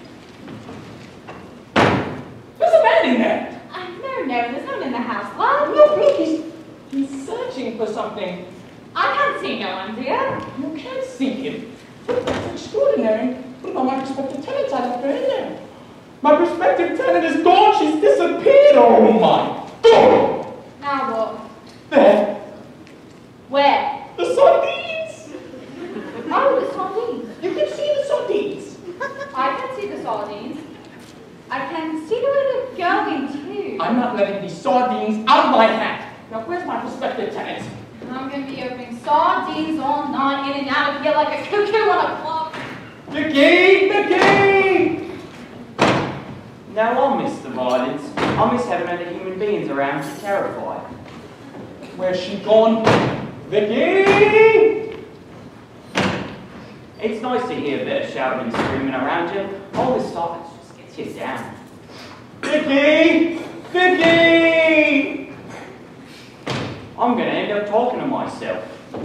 There's a man in there. Uh, no, no, there's no one in the house. Well, Look, look, he's, he's searching for something. I can't see no one, dear. You can't see him. That's extraordinary. What about my prospective tenant? I left her in there. My prospective tenant is gone. She's disappeared. Oh my God! Now what? There. Where? The sardines. Oh, the sardines. You can see the sardines. I can see the sardines. I can see the way they're going, too. I'm not letting these sardines out of my hand. Now, where's my prospective tenant? I'm going to be opening sardines all night, in and out of here like a cuckoo on a clock. Vicky! Vicky! No, I'll miss the violence. I'll miss having other human beings around to terrify. Where's she gone? Vicky! It's nice to hear a bit of shouting and screaming around you. All this silence just gets you down. Vicky! Vicky! I'm going to end up talking to myself.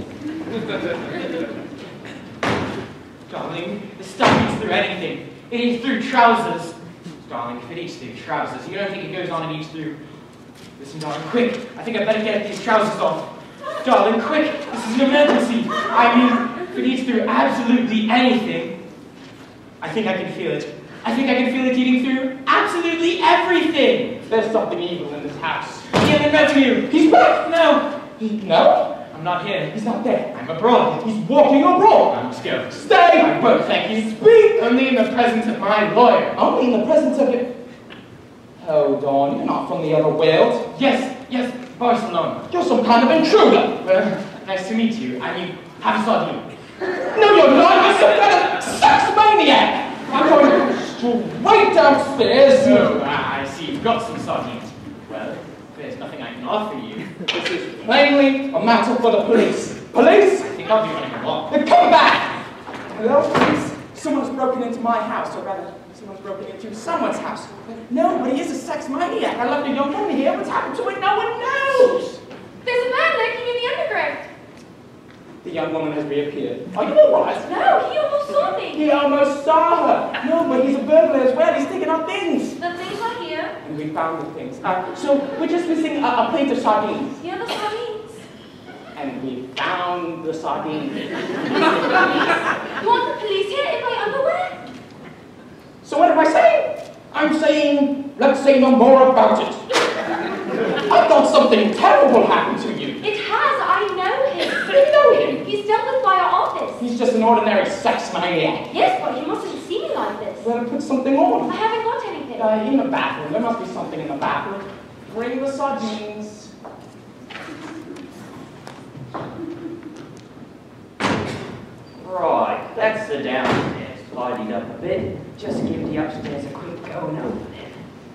Darling, the stuff eats through anything. It eats through trousers. Darling, if it eats through trousers, you don't think it goes on and eats through... Listen, darling, quick. I think I better get these trousers off. Darling, quick. This is an emergency. I mean, if it eats through absolutely anything, I think I can feel it. I think I can feel it eating through absolutely everything. There's something evil in this house. Ian, I met you. He's back! No. He, no? I'm not here. He's not there. I'm abroad. He's walking abroad. I must go. Stay! I won't, thank you. Speak! Only in the presence of my lawyer. Only in the presence of your... Hold on, you're not from the other world. Yes, yes, Barcelona. You're some kind of intruder. Well, nice to meet you. I mean, have a sardine. No, you're not. You're some kind of sex maniac. I'm going straight downstairs. Oh, ah, I see. You've got some sardines. Well, there's nothing I can offer you. This is plainly a matter for the police. Police? I think I'll be running along. Then come back! Hello, police? Someone's broken into my house, or rather, someone's broken into someone's house. No, but he is a sex maniac. I left a young woman here. What's happened to it? No one knows! There's a man lurking in the underground. The young woman has reappeared. Are you alright? No, he almost saw me. He almost saw her. No, but he's a burglar as well. He's taking our things. The things are here. And we found the things. Uh, so we're just missing a, a plate of sardines. Here are the sardines. And we found the sardines. You want the police here in my underwear? So what am I saying? I'm saying, let's say no more about it. I thought something terrible happened to you. It has. I know him. You know him? He's dealt with by our office. He's just an ordinary sex maniac. Yes, but he mustn't see me like this. Well, put something on. I haven't got anything. Uh, in the bathroom. There must be something in the bathroom. Bring the sardines. Right, that's the downstairs tidied up a bit. Just give the upstairs a quick go and open it.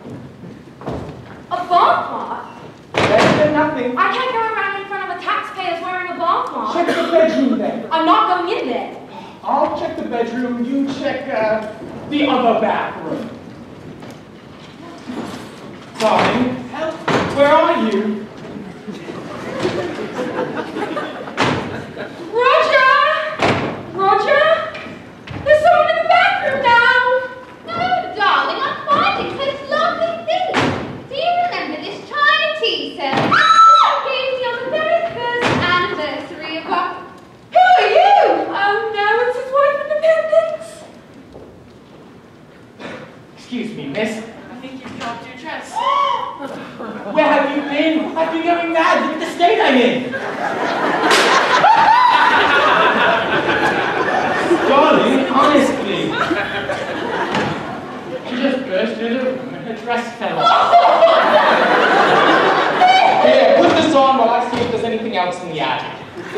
A bark Better than nothing. I can't go around in front of a taxpayers wearing a bark mark. Check the bedroom then. I'm not going in there. I'll check the bedroom. You check uh, the other bathroom. Darling, help. Where are you? Roger! Roger? There's someone in the bathroom now! No, darling, I'm finding such lovely things. Do you remember this China tea set? Ah! Gave you on the very first anniversary of our... Who are you? Oh no, it's his wife Independence. state I'm in. Darling, honestly. She just burst through the room and her dress fell off. Here, put this on while I see if there's anything else in the attic.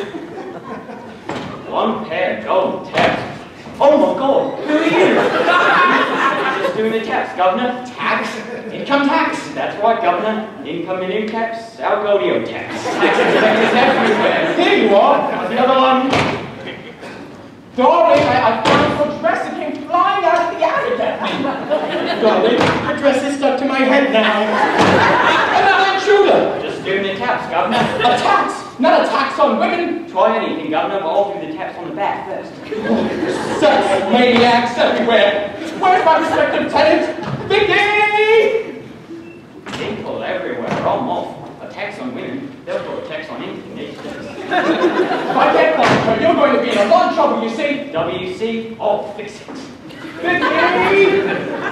One pair of gold taps. Oh my God, who are you? Just doing the tax, Governor. Tax? Income tax? That's right, Governor. Income and income tax, Al Godio tax. Tax inspectors everywhere. Here you are. The other one. Darling, I, I found your dress. It came flying out of the attic. Darling, your dress is stuck to my head now. Another intruder. Just doing the taps, Governor. A tax, not a tax on women. Try anything, Governor, but I'll do the taps on the back first. Sex maniacs everywhere. Where's my respective tenant? Vicky! People everywhere, I'm off. A tax on women, they'll put a tax on anything these days. If I can't find her, you're going to be in a lot of trouble, you see. W C, I'll fix it. Vicky!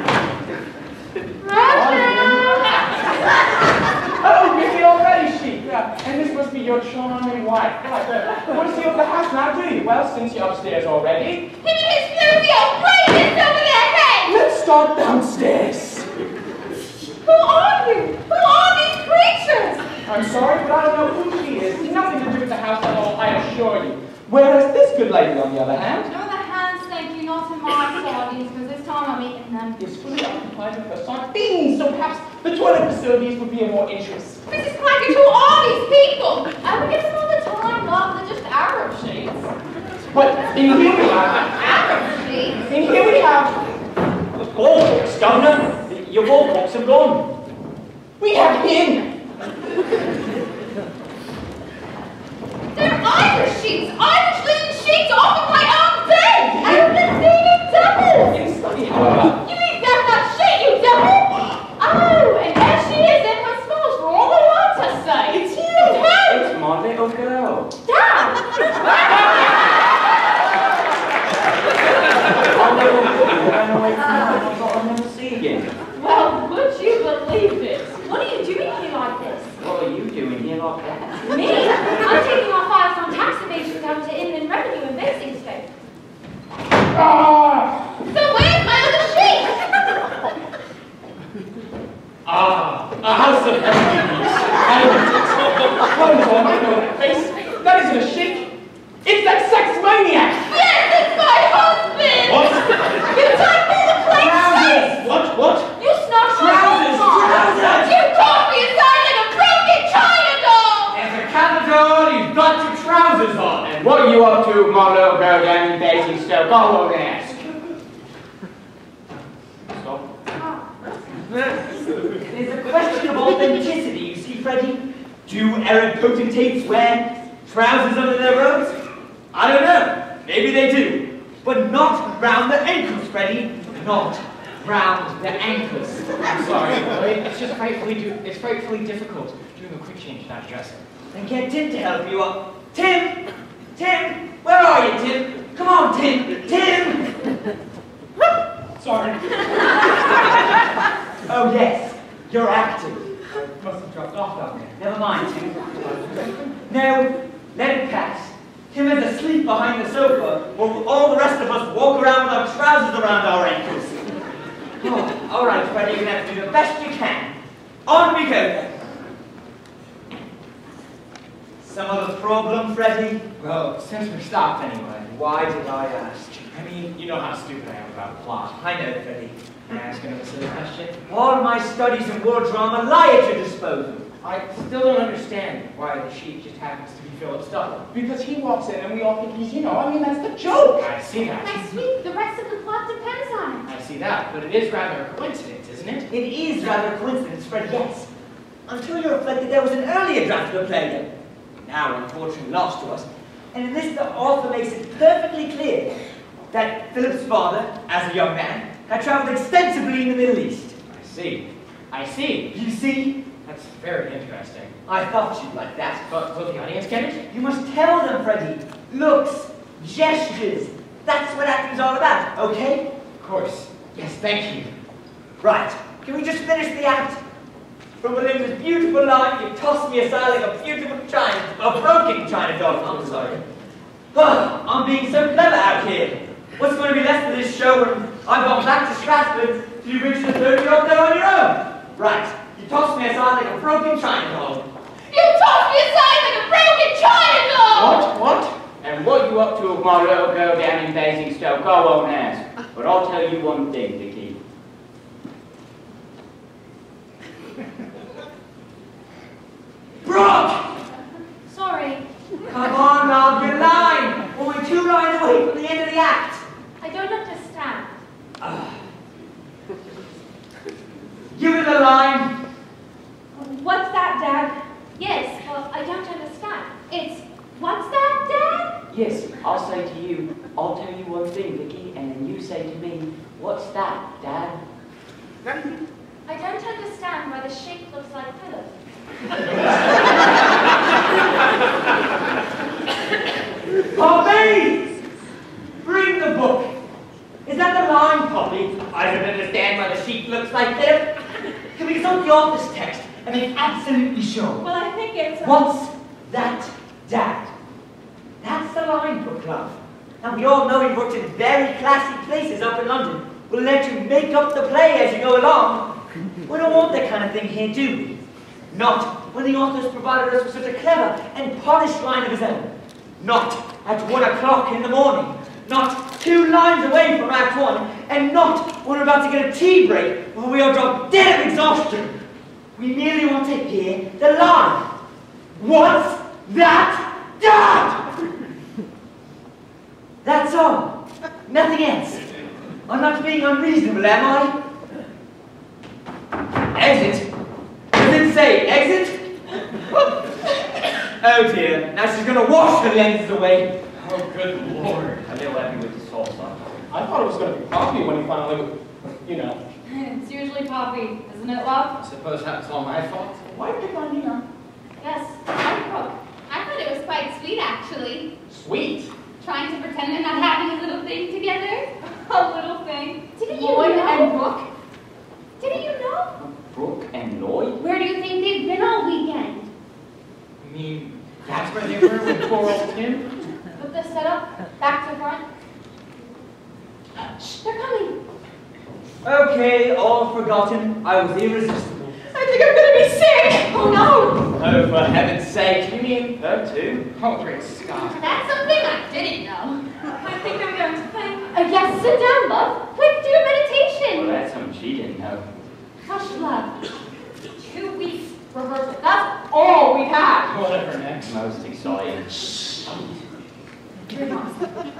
Oh, Vicky already, she. Yeah. And this must be your charming wife. Right, uh, want to see over the house now, do you? Well, since you're upstairs already, Give me his filthy old brains over their heads! let's start downstairs. Who are you? Who are these creatures? I'm sorry, but I don't know who she is. It's nothing to do with the house at all, I assure you. Whereas this good lady, on the other hand, No, the hands, thank you, not in my sardines, because this time I'm eating them. is fully occupied with her sardines, so perhaps the toilet facilities would be of more interest. Missus Claggett, who are these people? I would get them all the time, love, they're just Arab sheets. But in here we have, Arab sheets. in here we have, Ballparks, Governor. Your ballparks have gone. we have him. They're Irish sheets! Irish linen sheets off of my own bed! And the seated devils! In study, however, You mean that that shit, you devil? Oh, and there she is in her smalls for all the world to say. it's you. It's my little girl. Dad! My little girl ran away from home. I thought I'd never see again. Well, would you believe this? What are you doing here like this? What are you doing here like that? Me? I'm taking my files on tax evasion down to Inland Revenue and Basingstoke. Ah, So where's my other sheet? ah, a house of everything. Wonderful, I know that face. That isn't a sheik. It's that sex maniac. Yes, it's my husband! What? You tied me the plain face! What? What? You snatched my Trousers, trousers. You taught me a sign like a broken China doll! There's a capital, you've got your trousers on. And what are you up to, my little girl down in Basingstoke? I'll go and ask. Stop. There's a question of authenticity, you see, Freddie. Do Arab potentates wear trousers under their robes? I don't know. Maybe they do. But not round the ankles, Freddie. Not round the ankles. I'm sorry, boy. It's just frightfully, do it's frightfully difficult doing a quick change in that dressing. Then get Tim to help you up. Tim! Tim! Where are you, Tim? Come on, Tim! Tim! Sorry. Oh, yes. You're active. Must have dropped off down there. Never mind, Tim. No, let it pass. Tim is asleep behind the sofa, while all the rest of us walk around with our trousers around our ankles. Oh, all right, Freddie, you're going to have to do the best you can. On we go, then. Some other problem, Freddie? Well, since we're stopped anyway. Why did I ask? I mean, you know how stupid I am about plot. I know, Freddie. Can I ask another silly question? All my studies in war drama lie at your disposal. I still don't understand why the sheet just happens to be Philip Stubble. Because he walks in and we all think he's, you know, I mean, that's the joke. I see that. Next week, the rest of the plot depends on it. I see that, but it is rather a coincidence, isn't it? It is rather a coincidence, Freddie, yes. Until you reflect that there was an earlier draft of the play that now unfortunately lost to us. And in this, the author makes it perfectly clear that Philip's father, as a young man, had traveled extensively in the Middle East. I see. I see. You see? That's very interesting. I thought you'd like that. But will the audience get it? You must tell them, Freddie. Looks, gestures. That's what acting's all about, okay? Of course. Yes, thank you. Right. Can we just finish the act? From within this beautiful line, you tossed me aside like a beautiful china, a broken china dog. I'm sorry. Oh, I'm being so clever out here. What's going to be left of this show when I've gone back to Stratford to reach the thirty-year-old there on your own? Right. You tossed me aside like a broken china dog. You tossed me aside like a broken china dog! What? What? And what you up to with my little girl down in Basingstoke, I won't ask. But I'll tell you one thing, Vicky. Brooke! Sorry. Come on, love, your line! Well, we're two lines away from the end of the act. I don't understand. Uh, give it a line. What's that, Dad? Yes, well, I don't understand. It's, what's that, Dad? Yes, I'll say to you, I'll tell you one thing, Vicky, and then you say to me, what's that, Dad? I don't understand why the shape looks like Philip. Poppy! Bring the book. Is that the line, Poppy? I don't understand why the sheep looks like Philip. Can we consult the author's text and make absolutely sure? Well, I think it's... What's that, Dad? That's the line, book club. Now, we all know you've worked in very classy places up in London. We'll let you make up the play as you go along. We don't want that kind of thing here, do we? Not when the author's provided us with such a clever and polished line of his own. Not at one o'clock in the morning. Not two lines away from Act One. And not when we're about to get a tea break where we are dropped dead of exhaustion. We merely want to hear the line. What's that, Dad? That's all. Nothing else. I'm not being unreasonable, am I? Exit? Does it say exit? Oh dear, now she's gonna wash her lenses away. Oh, good Lord. A little heavy with the sauce on. I thought it was going to be Poppy when he finally, you know. It's usually Poppy, isn't it, love? I suppose that's all my fault. Why pick on me now? Yes, I'm Brooke. I thought it was quite sweet, actually. Sweet. Trying to pretend they're not having a little thing together. A little thing. Didn't you Lloyd know? and Brooke. Didn't you know? Brooke and Lloyd? Where do you think they've been all weekend? I mean, that's where they were with poor old Tim? Put the setup back to front. Shh, they're coming. Okay, all forgotten. I was irresistible. I think I'm gonna be sick! Oh no! Oh, for heaven's sake. You mean her too? Oh, great Scott. That's something I didn't know. I think I'm going to faint. Uh, yes, sit down, love. Quick, do your meditation. Well, that's something she didn't know. Hush, love. Two weeks rehearsal. That's all we've had. Whatever next. Most exciting. Your mom.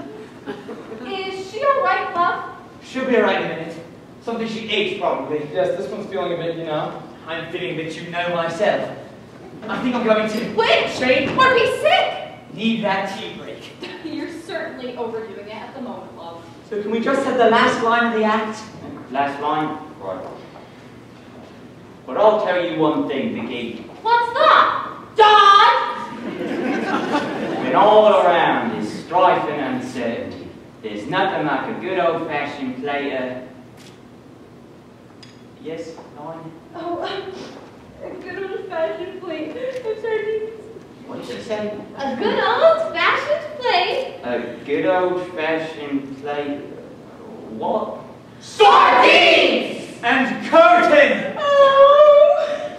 Is she all right, love? She'll be alright in a minute. Something she ate, probably. Yes, this one's feeling a bit, you know. I'm feeling that you know myself. I think I'm going to Wait, Shane, or be sick. need that tea break. You're certainly overdoing it at the moment, love. So can we just have the last line of the act? Last line? Right. But I'll tell you one thing, Vicky. What's that? Dad! When all around is strife and uncertainty, there's nothing like a good old-fashioned play of... Yes, Nine? Oh, a good old-fashioned plate of sardines. What did she say? A good old-fashioned plate. A good old-fashioned play... What? Sardines! And curtain! Oh!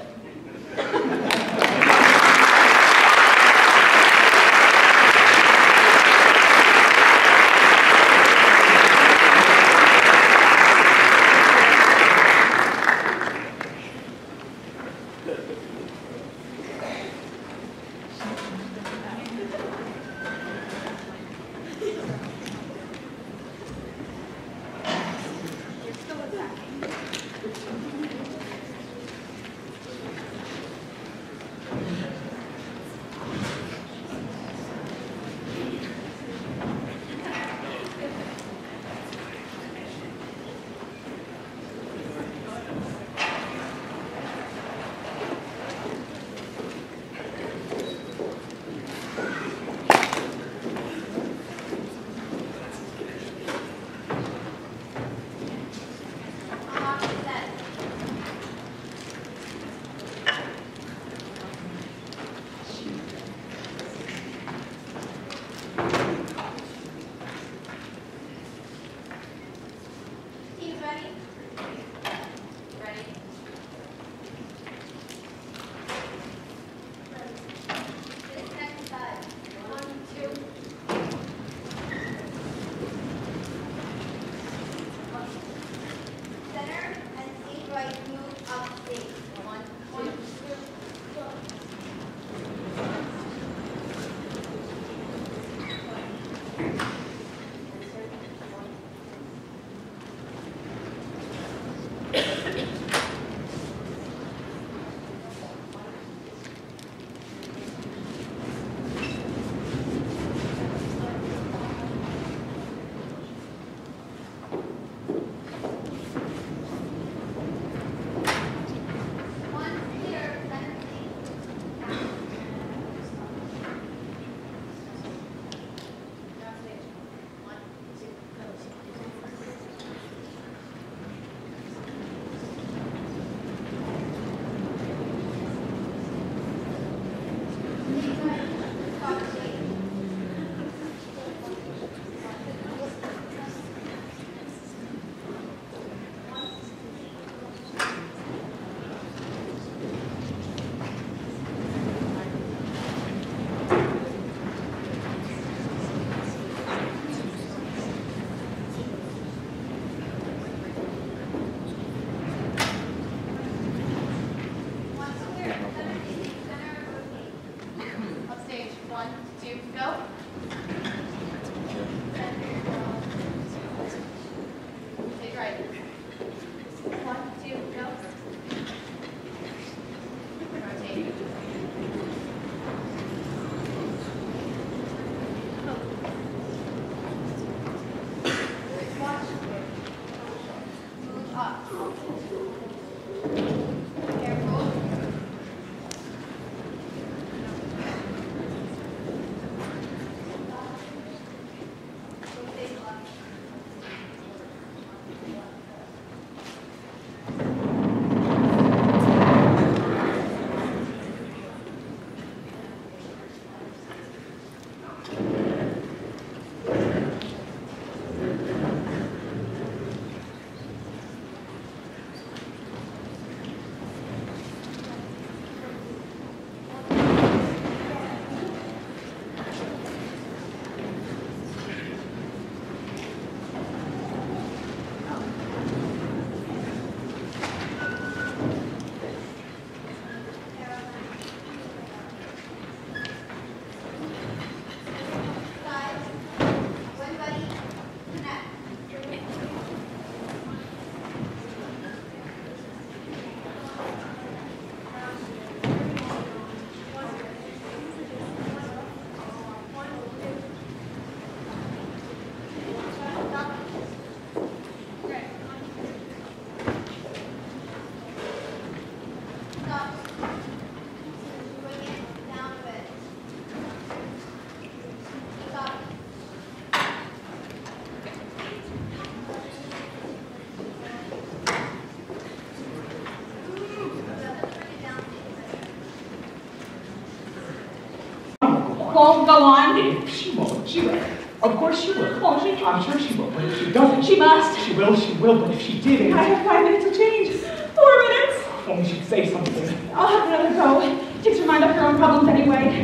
won't go on? If she won't, she will. Of course she will. Won't she? I'm sure she will, but if she doesn't... She must. She will, she will, but if she didn't... I have five minutes to change. Four minutes. If only she'd say something. I'll have another go. Takes her mind off her own problems anyway.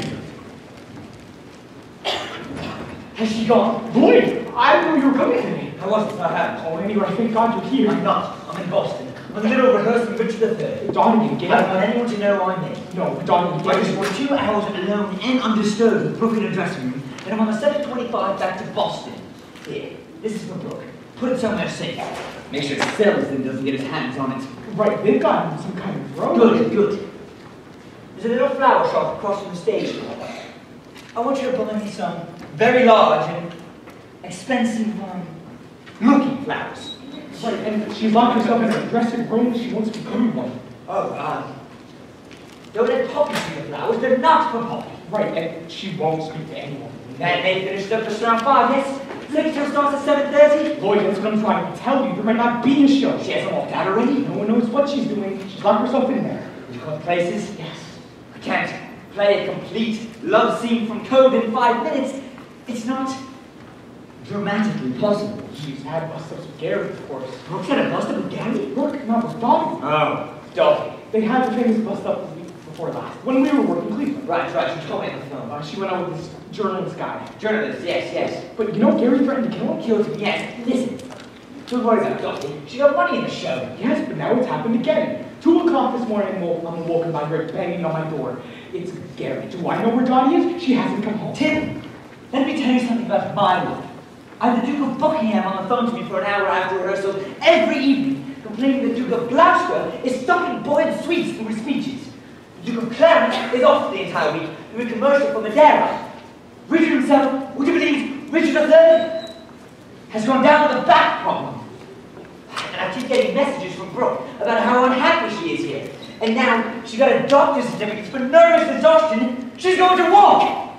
Has she gone? Lloyd, I didn't know you were coming today. I wasn't, I have. Oh, anyway, thank God you're here. I'm not. I'm in Boston. I'm in the middle of rehearsing Richard the Third. Donovan, get I don't up. want anyone to know I'm there. No, Donovan, I get just want two hours alone and undisturbed with Brooke in the dressing room, and I'm on the seven twenty-five back to Boston. Here, this is for Brooke. Put it somewhere safe. Make sure Selden doesn't get his hands on it. Right, they've gotten some kind of road. Good, good. There's a little flower shop across from the stage. I want you to buy me some very large and expensive um, looking flowers. Right, and she's locked herself in her dressing room. She wants to become one. Oh, God. Don't let Poppy see the flowers. They're not for Poppy. Right, and she won't speak to anyone. That may finish up just around five, yes? Second show starts at seven thirty. Lloyd, that's what I'm trying to tell you. There might not be a show. She hasn't walked out already? No one knows what she's doing. She's locked herself in there. You got places? Yes. I can't play a complete love scene from Code in five minutes. It's not dramatically possible. She's had bust-ups with Gary, of course. Brooke's had a bust-up with Gary? Look, not with Doggy. Oh, Doggy. They had the famous bust-up the week before last, when we were working Cleveland. Right, right, she told me on the phone. Uh, she went out with this journalist guy. Journalist, yes, yes. But you know, Gary threatened to kill him. Killed him, yes. Listen, don't worry about Doggy. She got money in the show. Yes, but now it's happened again. Two o'clock this morning, well, I'm walking by her, banging on my door. It's Gary. Do I know where Dottie is? She hasn't come home. Tim, let me tell you something about my life. I have the Duke of Buckingham on the phone to me for an hour after rehearsal every evening, complaining the Duke of Gloucester is stuffing boiled sweets through his speeches. The Duke of Clarence is off the entire week doing a commercial for Madeira. Richard himself, would you believe Richard the Third has gone down with a back problem. And I keep getting messages from Brooke about how unhappy she is here. And now she got a doctor's certificate for nervous exhaustion. She's going to walk.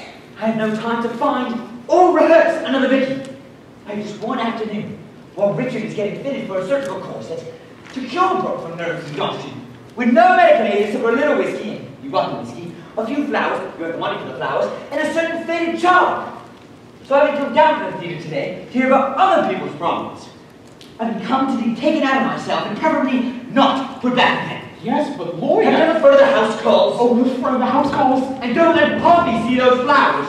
I had no time to find or rehearse another Vicky. I had just one afternoon while Richard is getting fitted for a surgical corset to cure Brooke from nervous exhaustion. With no medical aid except for a little whiskey, and you got the whiskey, a few flowers, you have the money for the flowers, and a certain faded charm. So I had to come down to the theater today to hear about other people's problems. I've come to be taken out of myself and preferably not put back again. Yes, but Lloyd... And don't refer to house calls. Oh, look for the house calls. And don't let Poppy see those flowers.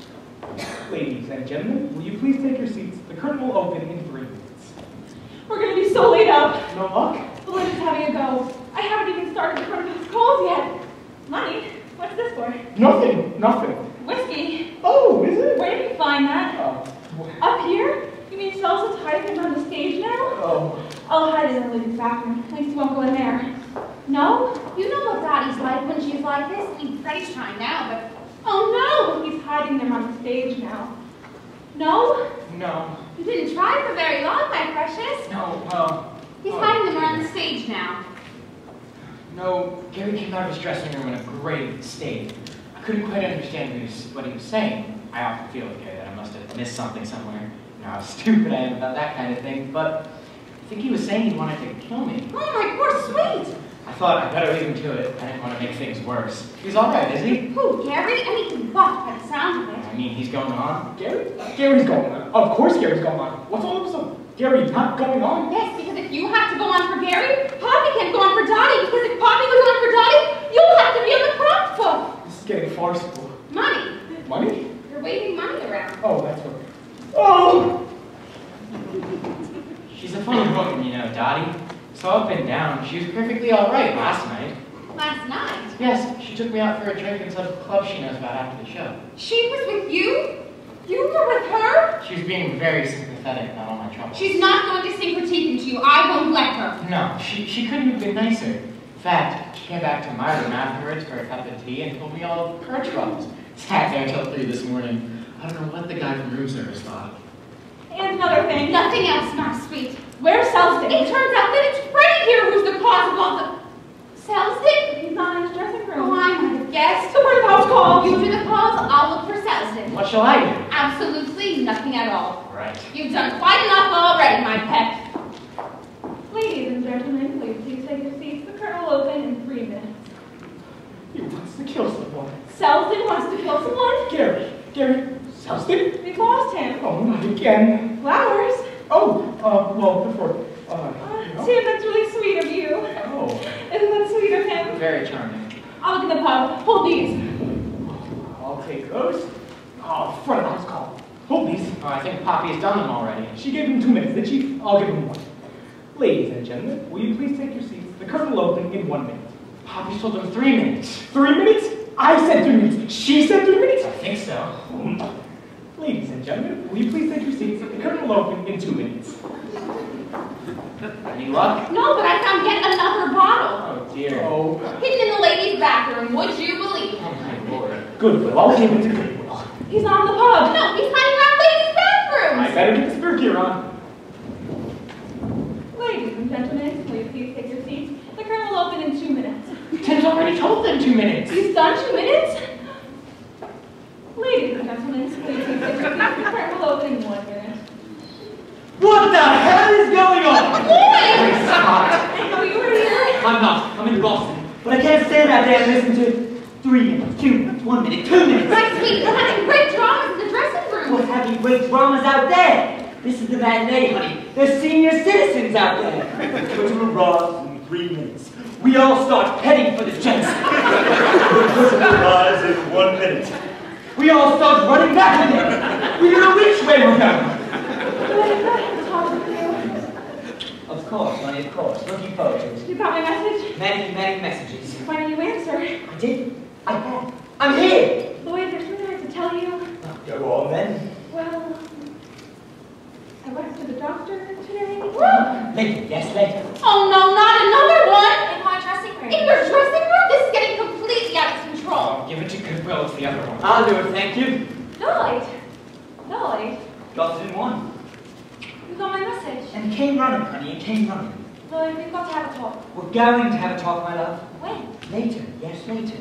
Ladies and gentlemen, will you please take your seats? The curtain will open in three minutes. We're gonna be so late up. No luck? Lloyd is having a go. I haven't even started the front of his calls yet. Money? What's this for? Nothing, nothing. Whiskey? Oh, is it? Where did you find that? Uh, Up here? You mean Chelsea's hiding him on the stage now? oh. I'll hide in the ladies' bathroom. At least he won't go in there. No? You know what Dottie's like when she's like this. I mean, Freddie's trying now, but... Oh no! He's hiding them on the stage now. No? No. You didn't try for very long, my precious. No, well... He's oh. hiding them around the stage now. No, Gary came out of his dressing room in a great state. I couldn't quite understand what he was, what he was saying. I often feel okay that I must have missed something somewhere. You know how stupid I am about that kind of thing, but I think he was saying he wanted to kill me. Oh, my poor sweet. I thought I'd better leave him to it. I didn't want to make things worse. He's all right, is he? Who, Gary? I mean, he's buff by the sound of it. I mean, he's going on. Gary? Gary's going on. Of course Gary's going on. What's all of a Gary not going on? Yes, because if you have to go on for Gary, Poppy can't go on for Dottie, because if Poppy goes on for Dottie, you'll have to be on the prompt book. This is getting farcical. Money. Money? You're waving money around. Oh, that's right. Oh! She's a funny woman, you know, Dottie. So up and down, she was perfectly all right last night. Last night? Yes, she took me out for a drink in some club she knows about after the show. She was with you? You were with her? She was being very sympathetic about all my troubles. She's not going to sink her teeth into you. I won't let her. No, she, she couldn't have been nicer. In fact, she came back to my room afterwards for a cup of tea and told me all of her troubles. Sat there until three this morning. I don't know what the guy from room service thought. And another thing. Nothing else, my sweet. Where's Selston? It turns out that it's Freddie here who's the cause of all the... Selston? He's not in his dressing room. Oh, I might have guessed. So where the house calls? You do the calls, I'll look for Selston. What shall I do? Absolutely nothing at all. Right. You've done quite enough already, my pet. Ladies and gentlemen, please please take your seats. The curtain will open in three minutes. You want wants to kill someone. Selden wants to kill someone? Gary. Gary. Selden? We've lost him. Oh, not again. Flowers? Oh, uh, well, before, uh, Uh, you know. Tim, that's really sweet of you. Oh. Isn't that sweet of him? Very charming. I'll look in the pub. Hold these. I'll take those. Oh, front of house call. Hold these. Oh, I think Poppy has done them already. She gave him two minutes, did she? I'll give him one. Ladies and gentlemen, will you please take your seats? The curtain will open in one minute. Poppy told them three minutes. Three minutes? I said three minutes. She said three minutes? I think so. Ladies and gentlemen, will you please take your seats? The curtain will open in two minutes. Any luck? No, but I found yet another bottle. Oh, dear. Oh, Hidden in the ladies' bathroom, would you believe? Oh, my lord. Goodwill. I'll give it to Goodwill. He's not in the pub. No, he's hiding around ladies' bathrooms. I better get the spirit gear on. Ladies and gentlemen, will you please take your seats? The curtain will open in two minutes. Tim's already told them two minutes. He's done two minutes? Ladies and gentlemen, will you please take your seats? The curtain will open in one minute. What the hell is going on? Please stop. I know you were here. I'm not. I'm in Boston. But I can't stand out there and listen to three minutes, two minutes, one minute, two minutes. Right, sweet, we're having great dramas in the dressing room. What's having great dramas out there? This is the matinee, honey. There's senior citizens out there. Go to a rise in three minutes. We all start heading for the jets. Go to a rise in one minute. We all start running back again. We don't know which way we're going. Talk with you. Of course, honey, of course. Looking forward to it. You got my message? Many, many messages. Why didn't you answer? I did. I had. I'm here. Lloyd, there's something I have to tell you. Oh, go on then. Well, I went to the doctor today. Later, yes, later. Oh no, not another one! In my dressing room. In your dressing room? This is getting completely out of control. Oh, give it to Goodwill. It's the other one. I'll do it, thank you. Lloyd. Lloyd. Got it in one. You got my message. And it came running, honey, it came running. Lloyd, we've got to have a talk. We're going to have a talk, my love. When? Later, yes, later.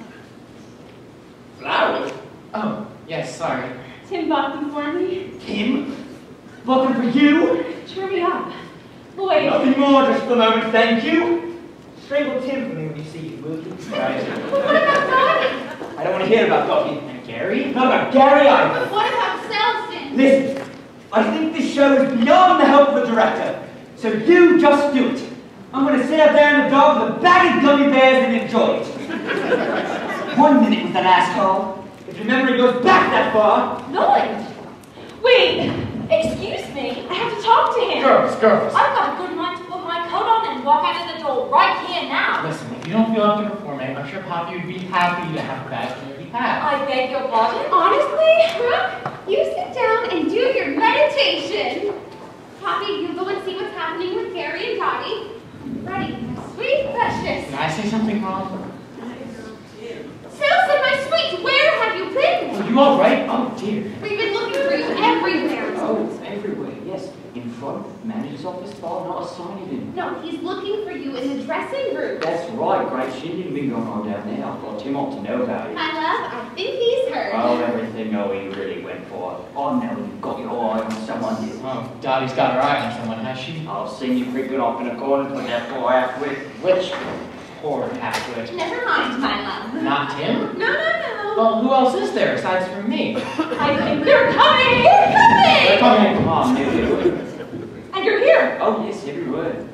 Flowers? Oh, yes, sorry. Tim bought them for me. Tim? Looking for you? Cheer me up. Lloyd. Nothing more just for the moment, thank you. Strangle Tim for me when you see him, will you? Right. But what about Dottie? I don't want to hear about Dottie. And Gary? Not about Gary either. But what about Selden? Listen, I think this show is beyond the help of the director. So you just do it. I'm going to sit out there in the dark with a bag of gummy bears and enjoy it. One minute was the last call. If your memory goes back that far. Lloyd. Wait. Excuse me. I have to talk to him. Girls, girls. I've got a good mind to put my coat on and walk out of the door right here now. Listen, if you don't feel up to performing, I'm sure Poppy would be happy to have a badge on your behalf. I beg your pardon? Honestly, Brooke, you sit down and do your meditation. Poppy, you go and see what's happening with Gary and Dottie. Ready, my sweet precious. Did I say something wrong? Selden, my sweet, where have you been? Are you all right? Oh, dear. We've been looking for you everywhere. Oh, it's everywhere, yes. In front, manager's office, bar, not a sign of him. No, he's looking for you in the dressing room. That's right, great shindig been going on down there. I thought Tim ought to know about it. My love, I think he's heard. Oh, everything oh he really went for. Oh, now you've got your eye on someone, did Oh, Dottie's got her eye on someone, has she? I've seen you creeping off in a corner with that poor half-wit. Which poor half-wit? Never mind, my love. Not Tim? No, no, no. Well, who else is there aside from me? I think they're coming. They're They're coming. coming. Oh, maybe it would. And you're here. Oh, yes, every word.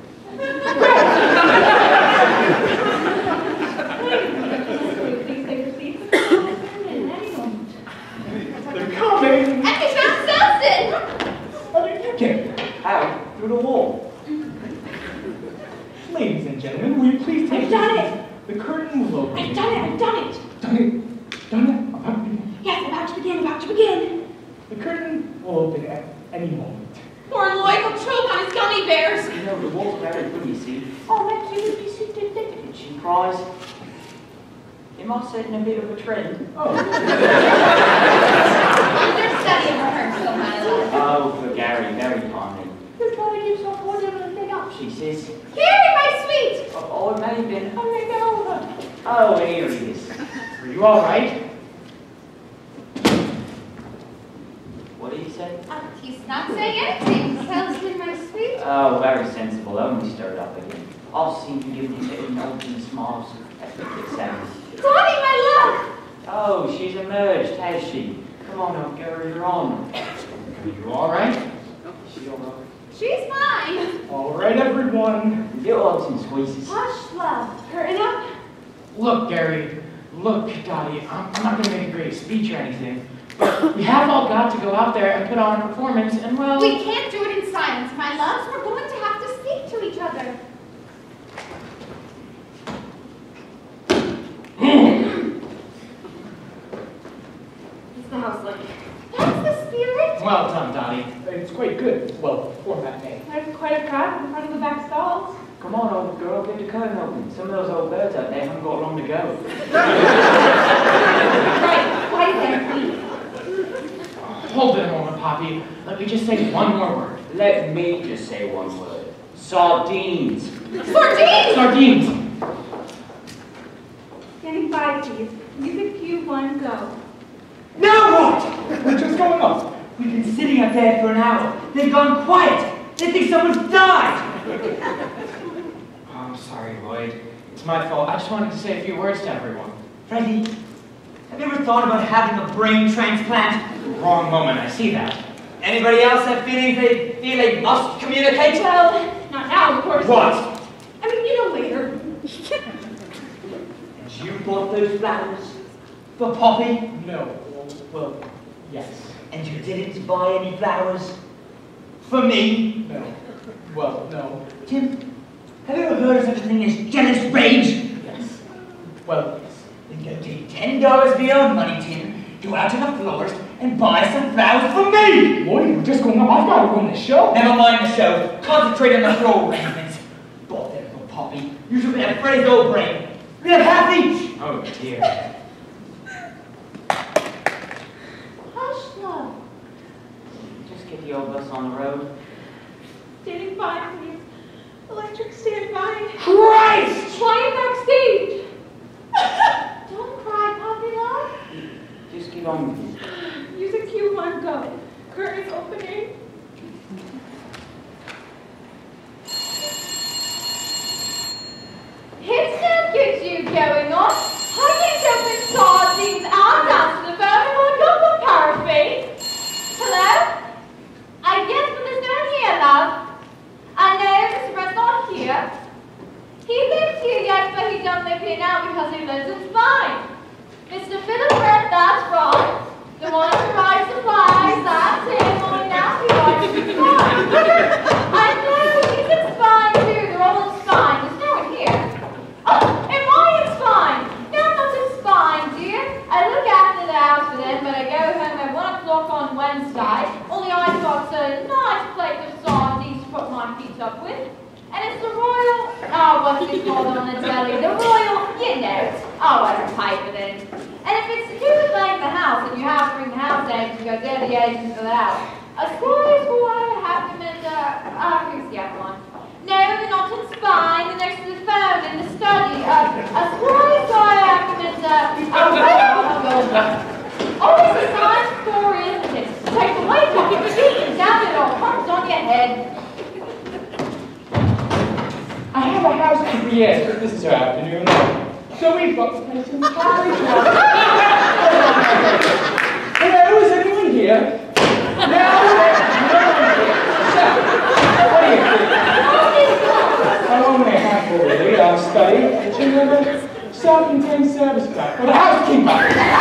Please take your seats. They're coming. And we found Selden. How did you get here? How? Through the wall. Ladies and gentlemen, will you please take I've your done seats? The curtain will open. I've done it. I've done it. Done it. Done it. About to begin. Yes, about to begin. About to begin. The curtain will open at any moment. Poor Lloyd will choke on his gummy bears. You know, the wall's very good, you see. Oh, my cute piece of dick. And she cries. Am I setting a bit of a trend? Oh. Understudy and rehearsal, my love. Oh, for Gary, very kindly. You're trying to keep so cold and thing up. She says, Gary, my sweet. oh, oh, it may have been. I'm gonna go over. Oh, here he is. Are you all right? What did he say? Uh, he's not saying anything. Selden, my sweet. Oh, very sensible. Only stirred up again. I've seen you giving him little nods and smiles. That's what it sounds. Darling, my love! Oh, she's emerged, has she? Come on, I'll get her on. Are you all right? She all right? She's fine. All right, everyone. You odds and squeezes. Hush, love. Hurting up? Look, Gary. Look, Dottie. I'm, I'm not going to make a great speech or anything. But we have all got to go out there and put on a performance, and well... We can't do it in silence, my loves. We're going to have to speak to each other. What's the house like? That's the spirit. Well done, Dottie. It's quite good. Well, for that name. There's quite a crowd in front of the back stalls. Come on, old girl, get the curtain open. Some of those old birds out there haven't got long to go. Right, quiet there, please. Hold it a moment, Poppy. Let me just say one more word. Let me just say one word. Sardines. Sardines! Sardines! Standing by, please. Music cue one, go. Now what? What's just going on? We've been sitting out there for an hour. They've gone quiet. They think someone's died. Oh, I'm sorry, Lloyd. It's my fault. I just wanted to say a few words to everyone. Freddie, have you ever thought about having a brain transplant? Wrong moment, I see that. Anybody else have feelings they feel they must communicate? Well, not now, of course. What? I mean, you know, later. And you bought those flowers for Poppy? No. Well, yes. And you didn't buy any flowers for me? No. Well, no. Tim, have you ever heard of such a thing as jealous rage? Yes. Well, yes. Then go take ten dollars of your own money, Tim, go out to the florist and buy some flowers for me! Lloyd, we're just going up. I've got to run the show. Never mind the show. Concentrate on the floor arrangements. Bought them for Poppy. You should have Freddie's old brain. We have half each. Oh, dear. Hush, love. Just get the old bus on the road. Standing by, please. Electric standby. Christ! Quiet backstage. Don't cry, Poppy, love. Just get on with it. Music cue one, go. Curtains opening. It's no good you going on. I can't open sardines and dance to the phone and I got the parapet. Hello? I guess but there's no one here, love. I know Mister Brett's not here. He lives here, yes, but he don't live here now because he lives in Spain. Mister Philip Brett, that's right. The one who rides supplies, that's him, only now he rides in Spain. I know, he's in Spain too, they're all in Spain. There's no one here. Oh, am I in Spain? No, I'm not in Spain, dear. I look after the house for them, but I go home at one o'clock on Wednesday. Only I've got a nice plate of sardines to put my feet up with. And it's the royal, oh, what's it called on the telly? The royal, you know. Oh, I don't pay for them. And if it's who would make the house, and you have to bring the house down because they're the agents of the house. A squire who I have them in the, uh, who's the other one? No, they're not in Spain, they're next to the phone in the study. Uh, a squire who I have them in the, oh, well, oh, it's a sign story, isn't it? Take the weight off your feet and down it all comes on your head. I have a housekeeper, yes, but this is her afternoon. So we've got the place entirely to ourselves. Hello, is anyone here? No, no, no. So, what do you think? I'm only a handful, really. I'll study, kitchen level, self-contained service clerk, or the housekeeper.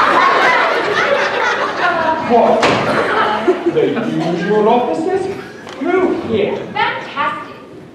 What? The usual offices? Through here. Fantastic.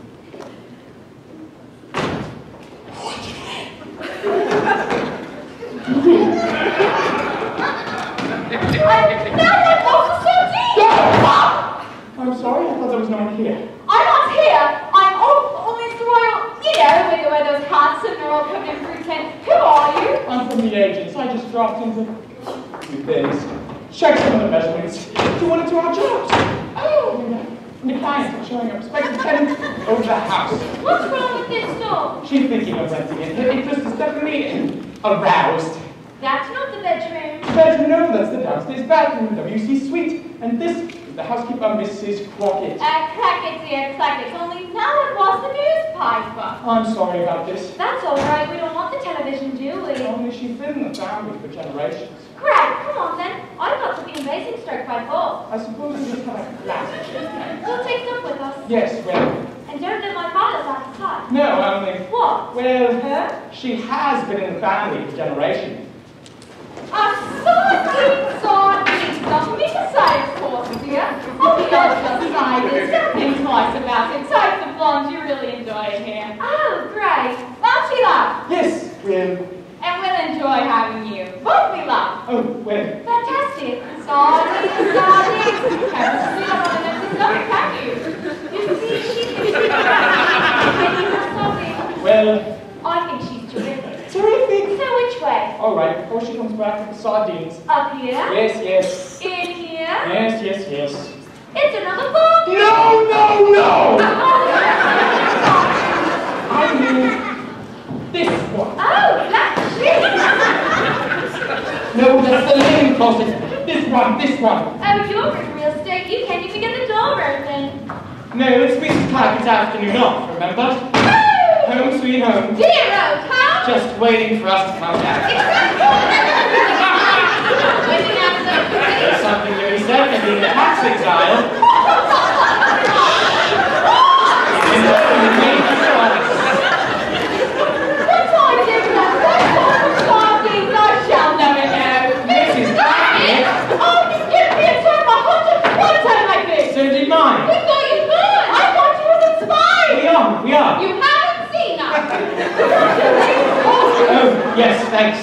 I'm sorry, I thought there was no one here. I'm not here. I'm off on this royal, you know, where, where those handsome are all coming in through tent. Who are you? I'm from the agents. I just dropped into a few things. Check some of the measurements. Do one or two of our jobs. Oh, and the clients are showing up. Expected tenants over the house. What's wrong with this door? She's thinking of renting it. Her interest is definitely aroused. That's not the bedroom. Bedroom, no, that's the downstairs bathroom, W C suite. And this is the housekeeper, Missus Crockett. Uh, Crackett, dear, Crackett. Only now it was the newspaper. I'm sorry about this. That's all right. We don't want the television, do we? Only she's been in the family for generations. Craig, come on then. I've got to be in basic stroke by four. I suppose we just have a glass of champagne. We'll take stuff with us. Yes, well, And don't let my father's out of sight. no, only, What? well, Her? she has been in the family for generations. A sardine, sardine. Not me to say, of course, dear. Oh, we don't just say this. Don't think twice about it. Take the blonde. You really enjoy it here. Oh, great. Won't she love? Yes, well, And we'll enjoy having you. Won't we, love? oh, well, Fantastic. Sardines, sardines. Can't see her on an empty stomach, can you? You see, she can see her. well, I think she's terrific. terrific. So which way? All right, before she comes back with the sardines. Up here? Yes, yes. In here? Yes, yes, yes. It's another book. No, no, no! Oh, I mean, this one. that's she. No, that's the linen closet. This one, this one. Oh, you're in real estate. You can't even get the door open. No, it's Missus Clackett's afternoon off, remember? Oh, Home sweet home. dear old house. Just waiting for us to come back. Waiting out the There's something to be said for being a tax exile. And opening me for us. What time is it? What sardines? I shall never know. Missus Clackett. Oh, you give me a turn my hundred one time like this. So did mine. We thought you could. I thought you was inspired. We are, we are. You haven't seen us. Oh, yes, thanks.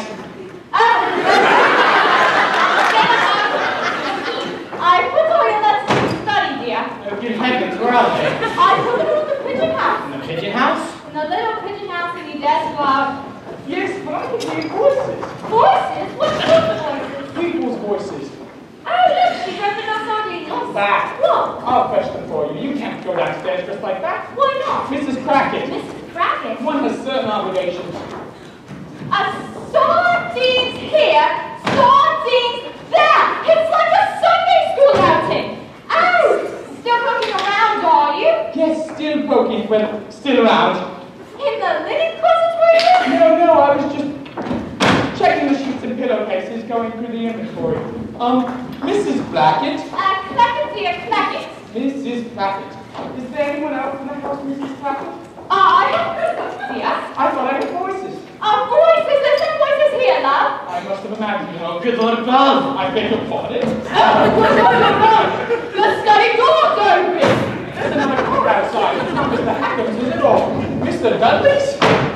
I put all your letters in the study, dear. Oh, good heavens, where are they? I put them in the pigeon house. In the pigeon house? In the little pigeon house in your desk glove. Yes, but I can hear voices. Voices? What sort of voices? People's voices. Oh, look, she's opened our sardines. Back. What? I'll fetch them for you. You can't go downstairs just like that. Why not? Missus Crockett, Missus Crackett. one has certain obligations. A sardines here, sardines there. It's like a Sunday school outing. Oh, still poking around, are you? Yes, still poking, but still around. In the linen closet, were you? No, no, I was just checking the sheets and pillowcases, going through the inventory. Um, Missus Blackett. Uh, Clackett, dear, Clackett. Missus Blackett. Is there anyone else in the house, Missus Blackett? Uh, I have heard dear. I thought I heard voices. Uh, voices, there's no voices here, love. I must have imagined. Oh, good Lord above. I beg your pardon. Oh, no, no, no, no. The study door's open. There's another car outside. It's not Mister Hackham's, is it, or Mister Dudley's?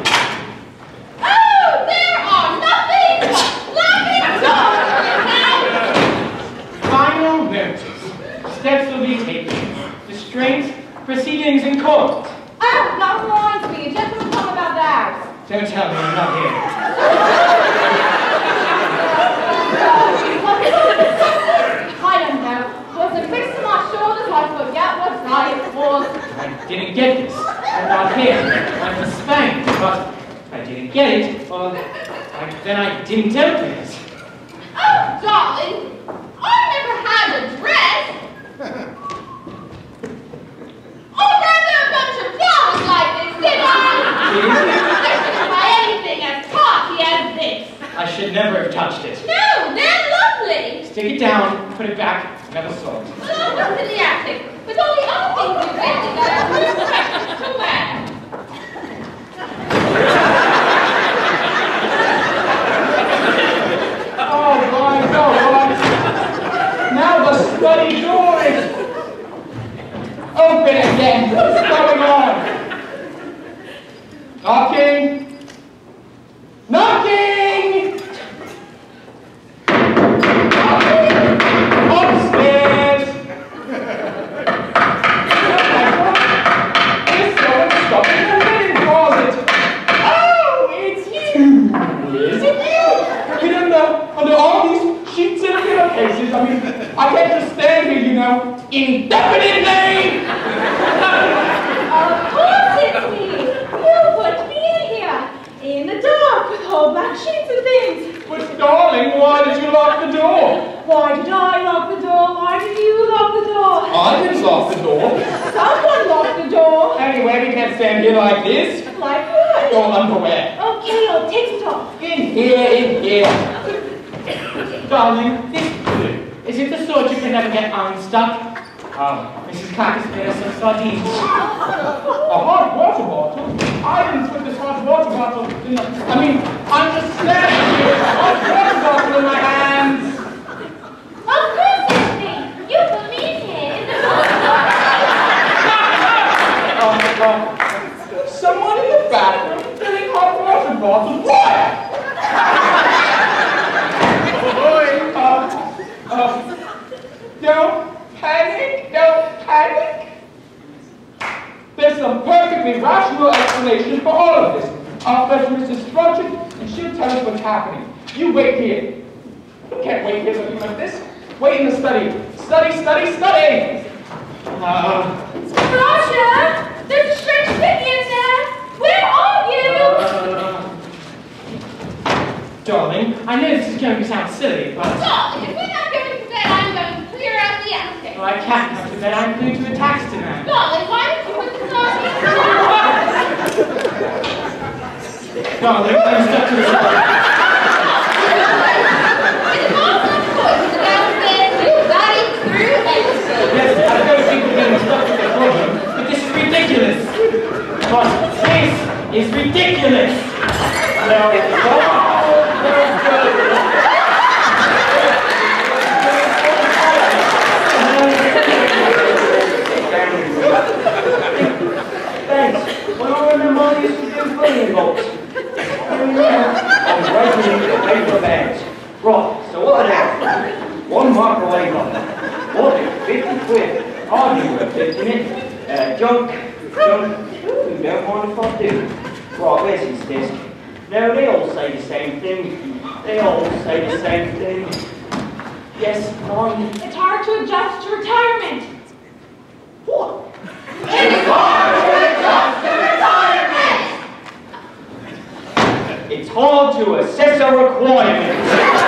Oh, there are nothing but blackened doors in the house. Final notice. Steps will be taken. Restraint, proceedings in court. Oh, that reminds me. A gentleman told me about that. Don't tell me I'm not here. I don't know. Was it fixed to my shoulders? I forget what side it was. I didn't get this. I'm not here. I'm in Spain, but I didn't get it. Well, I, then I didn't open it. Oh, darling, I never had a dress. Oh, there were a bunch of flowers like this, did I? I shouldn't buy anything as party as this. I should never have touched it. No, they're lovely. Stick it down, put it back, never saw it. Well, I'll look in the attic. With all the other things you really got, I'm really precious to wear. Oh, my God. Now the study door is open again. What's going on? Knocking. Knocking! Knocking! Upstairs! This woman stuck in the linen closet. Oh, it's you! Is it you? Hidden under, under all these sheets and pillowcases. I mean, I can't just stand here, you know, indefinitely! Of course it's me. You put me in here. In the dark with whole black sheets and things. But darling, why did you lock the door? Why did I lock the door? Why did you lock the door? I didn't lock the door. Someone locked the door. Anyway, we can't stand here like this. Like what? Your underwear. Okay, I'll take it off. In here, in here. Darling, this glue, is it the sort you can never get unstuck? Oh, Missus Clacker's made us some sardines. A hot water bottle? I didn't put this hot water bottle in the... I mean, I'm just standing here with a hot water bottle in my hands. Of course it's me. You put me in here. Oh, oh. Someone in the bathroom filling hot water bottles. What? uh, uh, don't panic, don't panic. There's some perfectly rational explanation for all of this. Our specialist is structured, and she'll tell us what's happening. You wait here. You can't wait here looking like this. Wait in the study. Study, study, study! Uh, Roger, there's a strange thing in there. Where are you? uh, darling, I know this is going to sound silly, but... Darling, if we're not going to bed, I'm going to clear out the attic. Well, I can't come to bed. I'm glued to a tax demand. Darling, why don't you put the sardines down? Darling, I'm stuck to the wall. It's all my choice to downstairs, you daddy through everything. Yes, I don't think we're getting stuck with the problem, but this is ridiculous. But this is ridiculous. Now, it's Thanks. When I remember I used to do bullying box. I was waiting in the paper bags. Right, so what else? One microwave oven. What? fifty quid. Hardly worth fifty minutes. Uh, junk. Junk. Ooh, don't mind if I do. Right, where's his desk? No, they all say the same thing. They all say the same thing. Yes, mine. It's hard to adjust to retirement. What? It's hard to adjust to retirement. It's hard to assess a requirement.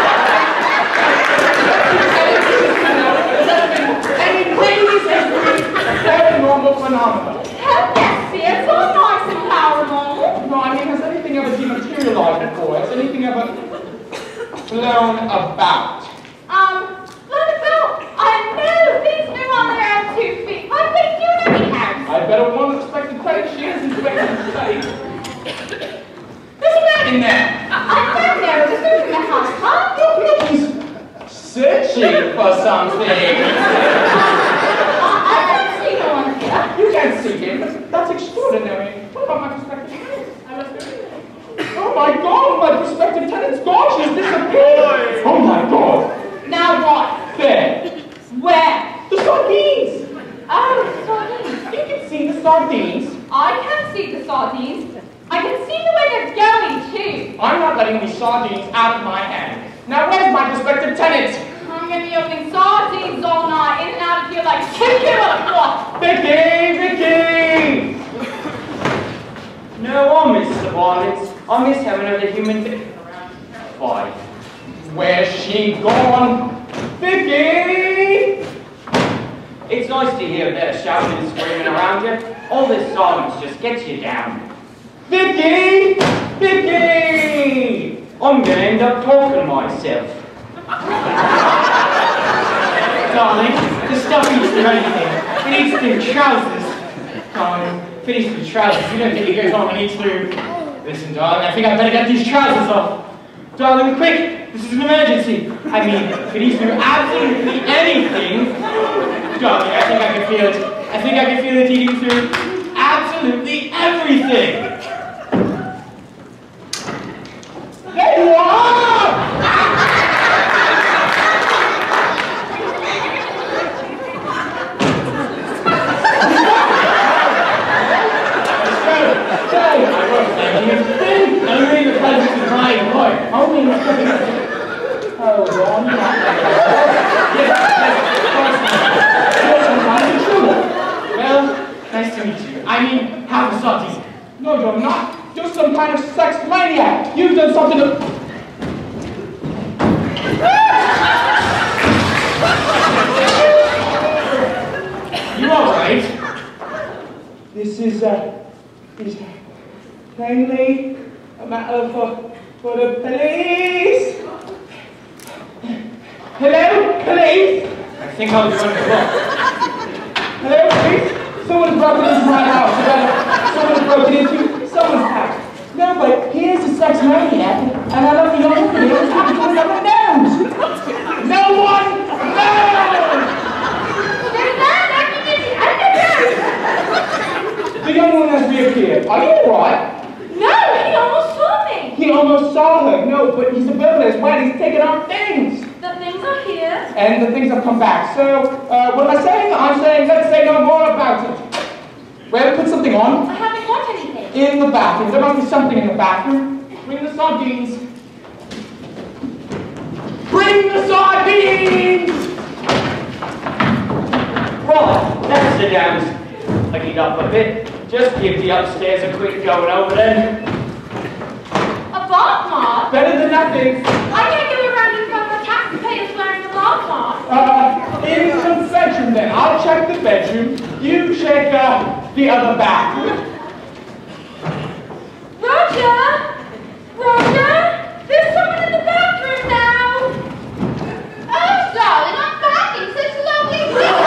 And in previous history, paranormal phenomena. Hell yes, see, it's all nice and powerful. No, I mean, has anything ever dematerialized before? Has anything ever blown about? Um, let it go. I know things move on their own two feet. Like they do in any house. I bet a woman expected credit. She is expected to study. There's a man in there. I don't know. There's no in the house, huh? Look, he's searching for something. I don't see no one here. You can't see him, but that's extraordinary. What about my prospective tenants? Oh my god, my prospective tenant's gone. She's disappeared. Oh my god. Now what? There. Where? The sardines. Oh, sardines. You can see the sardines. I can see the sardines. I can see the way they're going, too. I'm not letting these sardines out of my hand. Now where's my prospective tenant? I'm going to be opening sardines all night, in and out of here like chicken on a clock. Vicky! Vicky! No, I miss the violence. I miss having another human being around. Why? Where's she gone? Vicky! It's nice to hear a bit of shouting and screaming around you. All this silence just gets you down. Vicky! Vicky! I'm gonna end up talking myself. Darling, the stuff eats through anything. It eats through trousers. Darling, if it eats through trousers, you don't think it goes on and eats through... Listen, darling, I think I better get these trousers off. Darling, quick! This is an emergency. I mean, if it eats through absolutely anything... Darling, I think I can feel it. I think I can feel it eating through absolutely everything. There you are! Say, I won't thank you. Only the presence of my boy. Only the presence of... Oh, Ron, not yes, yes, of course. You're some kind of intruder. Well, nice to meet you. I mean, have a sardine. No, you're not. You're some kind of sex maniac. You've done something to... all right. This is, uh, is plainly a matter for, for the police. Hello, police? I think I'll join the book. Hello, police? Someone's broken into my house. Someone's broken into someone's house. No, but here's a sex maniac, and I love the young woman here. It's happened to another knows. No one knows! The young one has reappeared. Are you alright? No, he almost saw me. He almost saw her. No, but he's a burglar as well. He's taken our things. The things are here. And the things have come back. So, uh, what am I saying? I'm saying let's say no more about it. Well, put something on. I haven't got anything. In the bathroom. There must be something in the bathroom. Bring the sardines. Bring the sardines! Right, let's sit down. Looking up a bit. Just give the upstairs a quick going over then. A bath mask? Better than nothing. I can't go around in front of a taxpayers wearing a bath mask. Uh, in the bedroom then. I'll check the bedroom. You check uh, the other bathroom. Roger! Roger! There's someone in the bathroom now! Oh, darling, I'm back in such lovely things.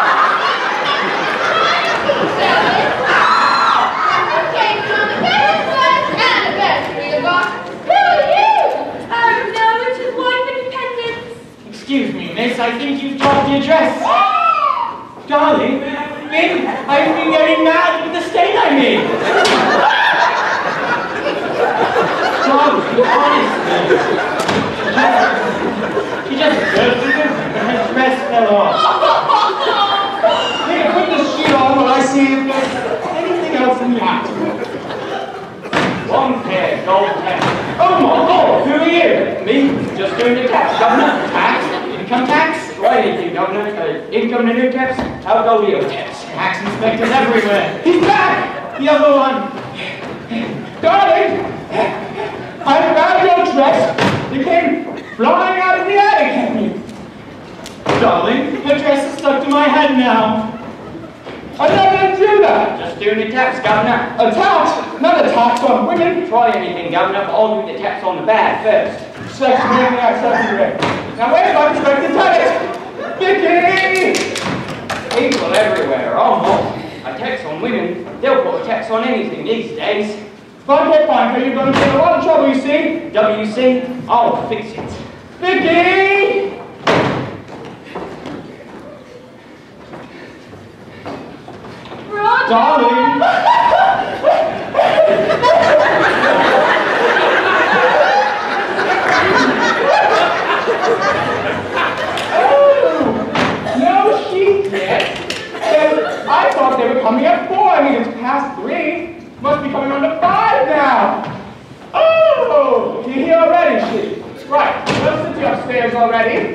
Excuse me, miss, I think you've dropped the address. Darling, babe, I've been getting mad with the stain I made. Darling, honestly, she just bursted and her dress fell off. Here, put the sheet on while I see if there's anything else in the house. One pair, gold pens. Oh my God, who are you? Me? Just doing the tax, governor. Tax? Income tax? Why anything, governor? Uh, income and new tax? How go your tax? Tax inspectors everywhere. He's back! The other one. Darling, I found your dress. You came flying out of the attic at me. Darling, her dress is stuck to my head now. I'm not going to do that. Just doing the tax, governor. A tax? Not a tax on women. Try anything, governor, but I'll do the tax on the bad first. Sex ring, yeah, sex ring. Now where's my respected tenant? Vicky! People everywhere, oh no. A tax on women, they'll put a tax on anything these days. If I get find her, you're going to get in a lot of trouble, you see. W C, I'll fix it. Vicky! Roger! Darling! Oh! No sheep yet. Well, I thought they were coming at four. I mean, it's past three. Must be coming on to five now. Oh! You're here already, sheep. Right. Well, since you're upstairs already.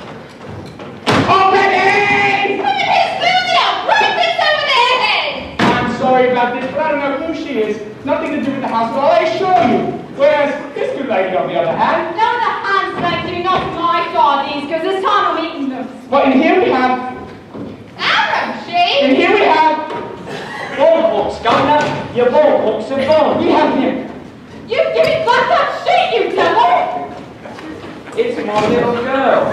Already! Look at his studio! Right this over their head! I'm sorry about this, but I don't know who she is. Nothing to do with the house at all, I assure you. Whereas this good lady, on the other hand. No, the hands like do not my sardines, because this time I'm eating them. But in here we have. Arrow, she! In here we have. Ball hooks, governor. Your ball hooks are gone. We have him. You give me back that shit, you devil! It's my little girl.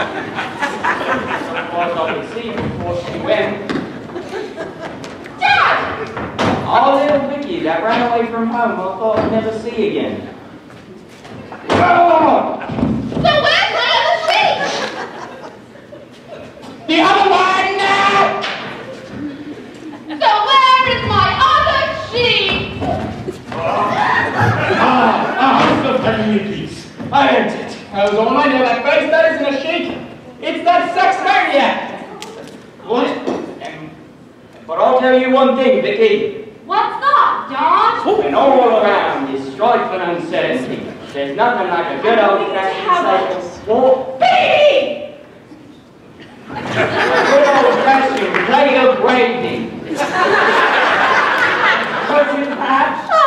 Of course, I could see before she went. Dad! Our little Vicky that ran away from home, I thought I'd never see again. Oh, So where's my other sheep? the other one now! So where is my other sheep? Ah, ah, the heavenly peace. I earned it. That was all I know. That face, that isn't a sheik. It's that sex maniac. What? Um, but I'll tell you one thing, Vicky. What's that, John? And all around is strife and uncertainty. There's nothing like a good old-fashioned safe war. Baby! A good old-fashioned plate of gravy. Could you perhaps? Oh!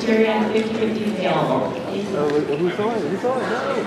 experience fifty fifty available. Oh, who's on? Who's on?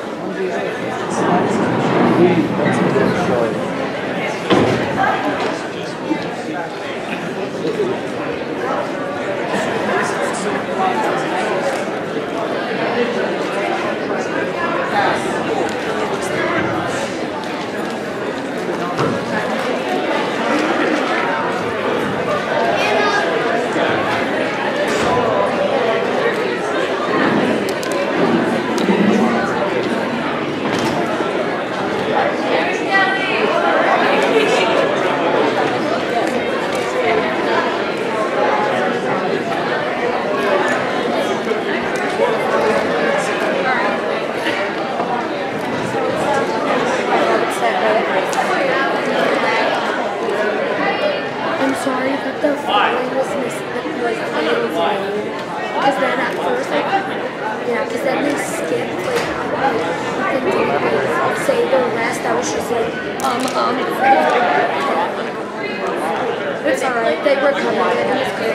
I'm sorry, but the following was mis- was a little delayed. Because then at first, like, yeah, because then they skipped, like, like, they didn't like, say the rest. I was just like, um, um. It's alright, they were coming, and it's good.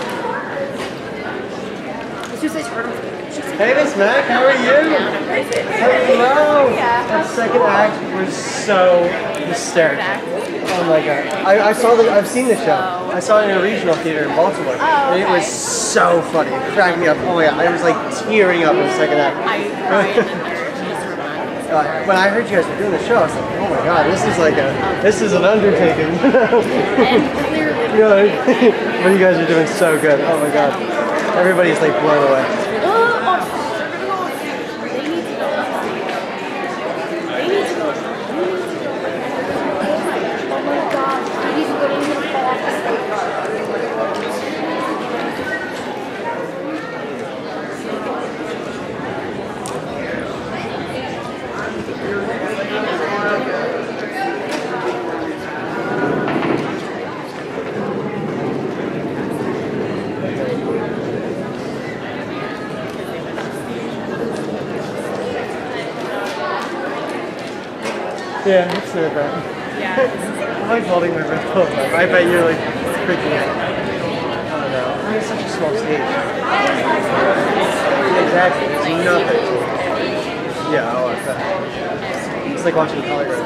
As soon as I turn on, Hey, Miss Mac, how are you? Hello. That second act was so hysterical. Oh my god! I, I saw the. I've seen the show. I saw it in a regional theater in Baltimore, Oh, and it was so funny. It cracked me up. Oh my god! I was like tearing up in the second act. I cried in the third. She's romance. Uh, when I heard you guys were doing the show, I was like, oh my god, this is like a. This is an undertaking. You know, but you guys are doing so good. Oh my god! Everybody's like blown away. Yeah, it's not bad. Yeah. I'm like holding my breath. Oh, I bet you're like freaking out. Oh no, it's such a small stage. Exactly, it's nothing. Yeah, oh, I bet. It's like watching Hollywood.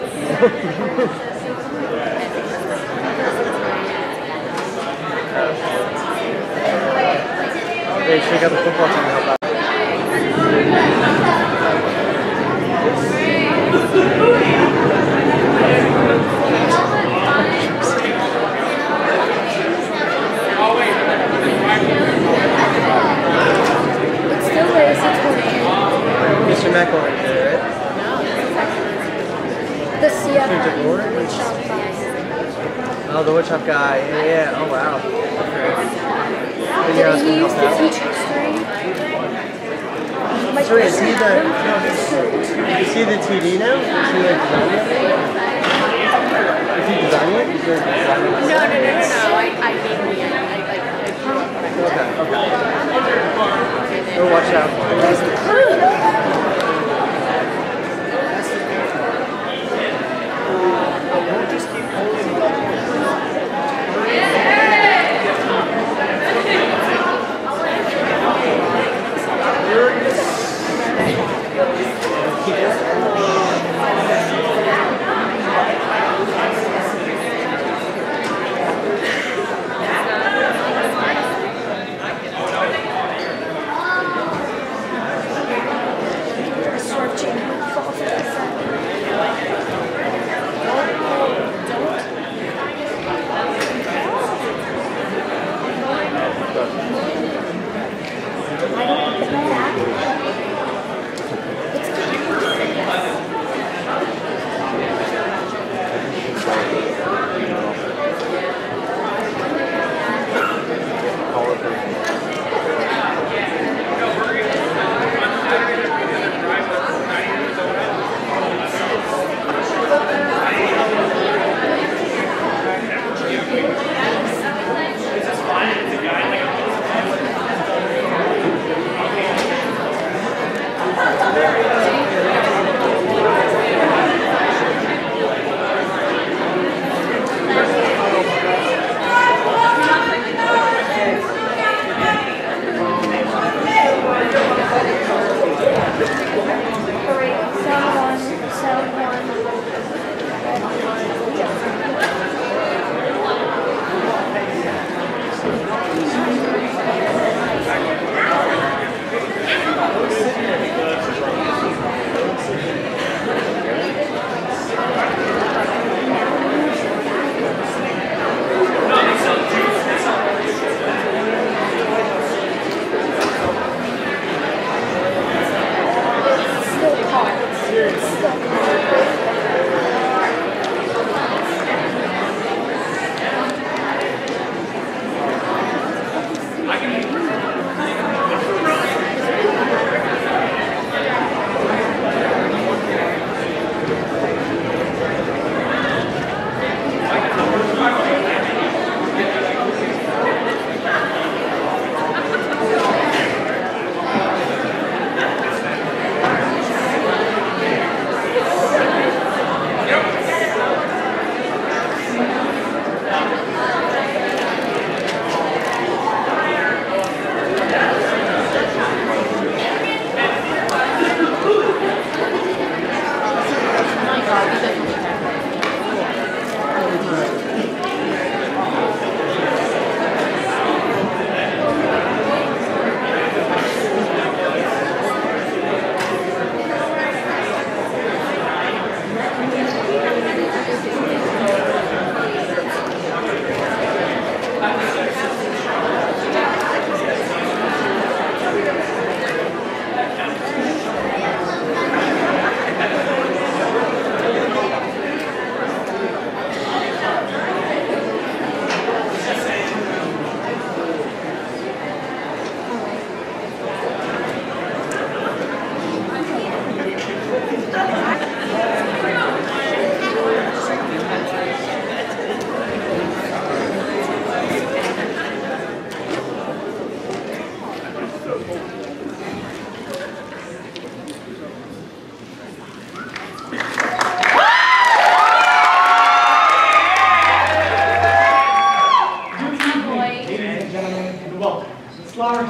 Hey, check out the football team and help out. Mister McElroy did it, right? the C F Change of order? woodshop guy. Oh, the woodshop guy. Yeah, yeah. Oh, wow. Okay. And you're Did asking he help use to out? teach history? My So is cousin he the, Adam no, used is, to- is he the T D now? Is he like designing it? Is he designing it? Is he like designing it? No, no, no, no, no. I, I gave me it. I, like, I Okay, okay. Oh, watch out.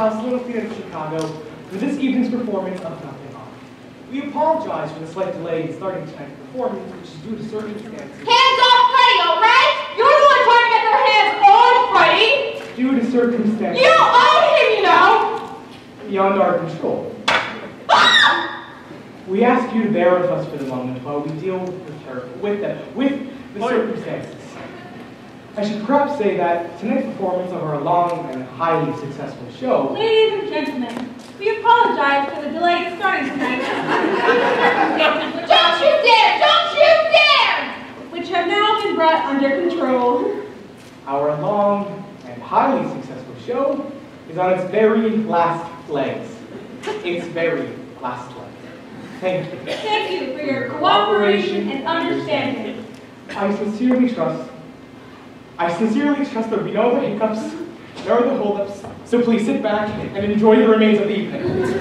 House Little Theater in Chicago for this evening's performance of Nothing On. We apologize for the slight delay in starting tonight's performance, which is due to circumstances. Hands off Freddie, all right? You're the one trying to get their hands on Freddie. Due to circumstances. You don't own him, you know. Beyond our control. We ask you to bear with us for the moment while we deal with her, with them, with the circumstances. I should perhaps say that tonight's performance of our long and highly successful show. Ladies and gentlemen, we apologize for the delay in starting tonight. Don't you dare! Don't you dare! Which have now been brought under control. Our long and highly successful show is on its very last legs. Its very last legs. Thank you. Thank you for your cooperation and understanding. I sincerely trust, I sincerely trust there will be no other hiccups, no other holdups, so please sit back and enjoy the remains of the evening.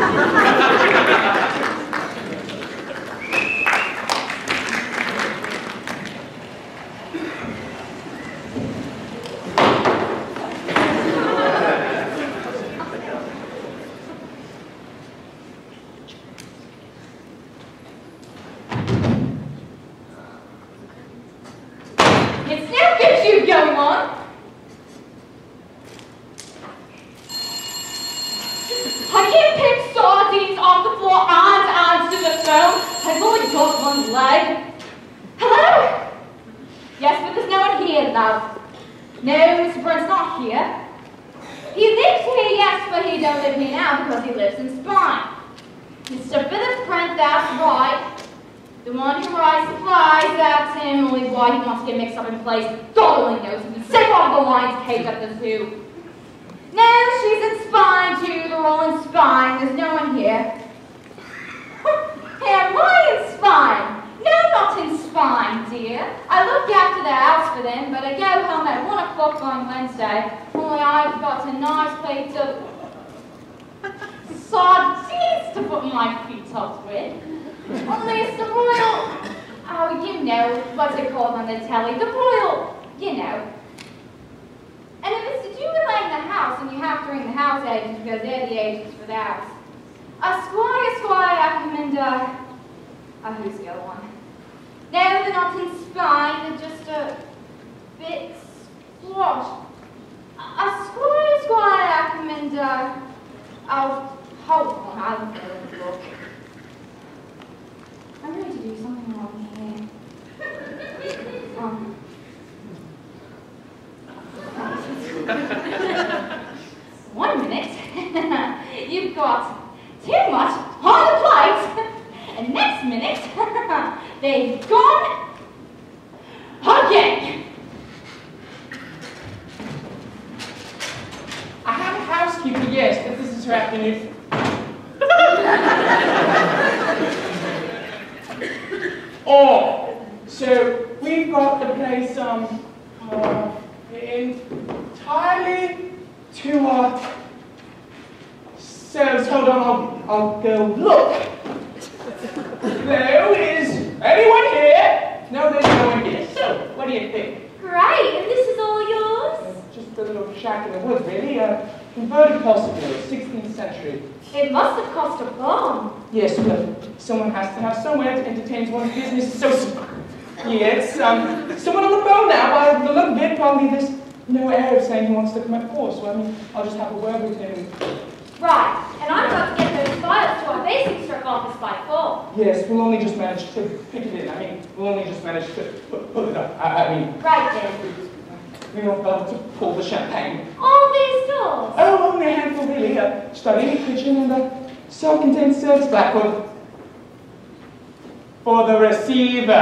For the receiver.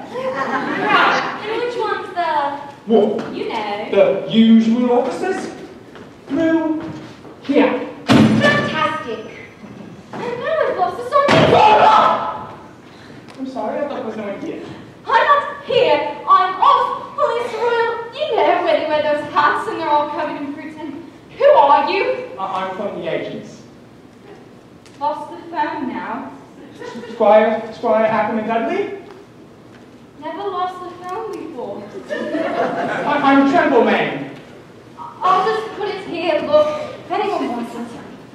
Right. And which one's the... What? You know. The usual officers? Through here. Fantastic. I know I've lost the song. I'm sorry, I thought there was no one here. I'm not here. I'm off. Police Royal. You know where they wear those hats and they're all covered in fruits. And who are you? Uh, I'm from the agents. Lost the phone now. Squire, Squire Ackerman Dudley? Never lost the phone before. I, I'm Trembleman. I'll just put it here, look. If anyone wants it.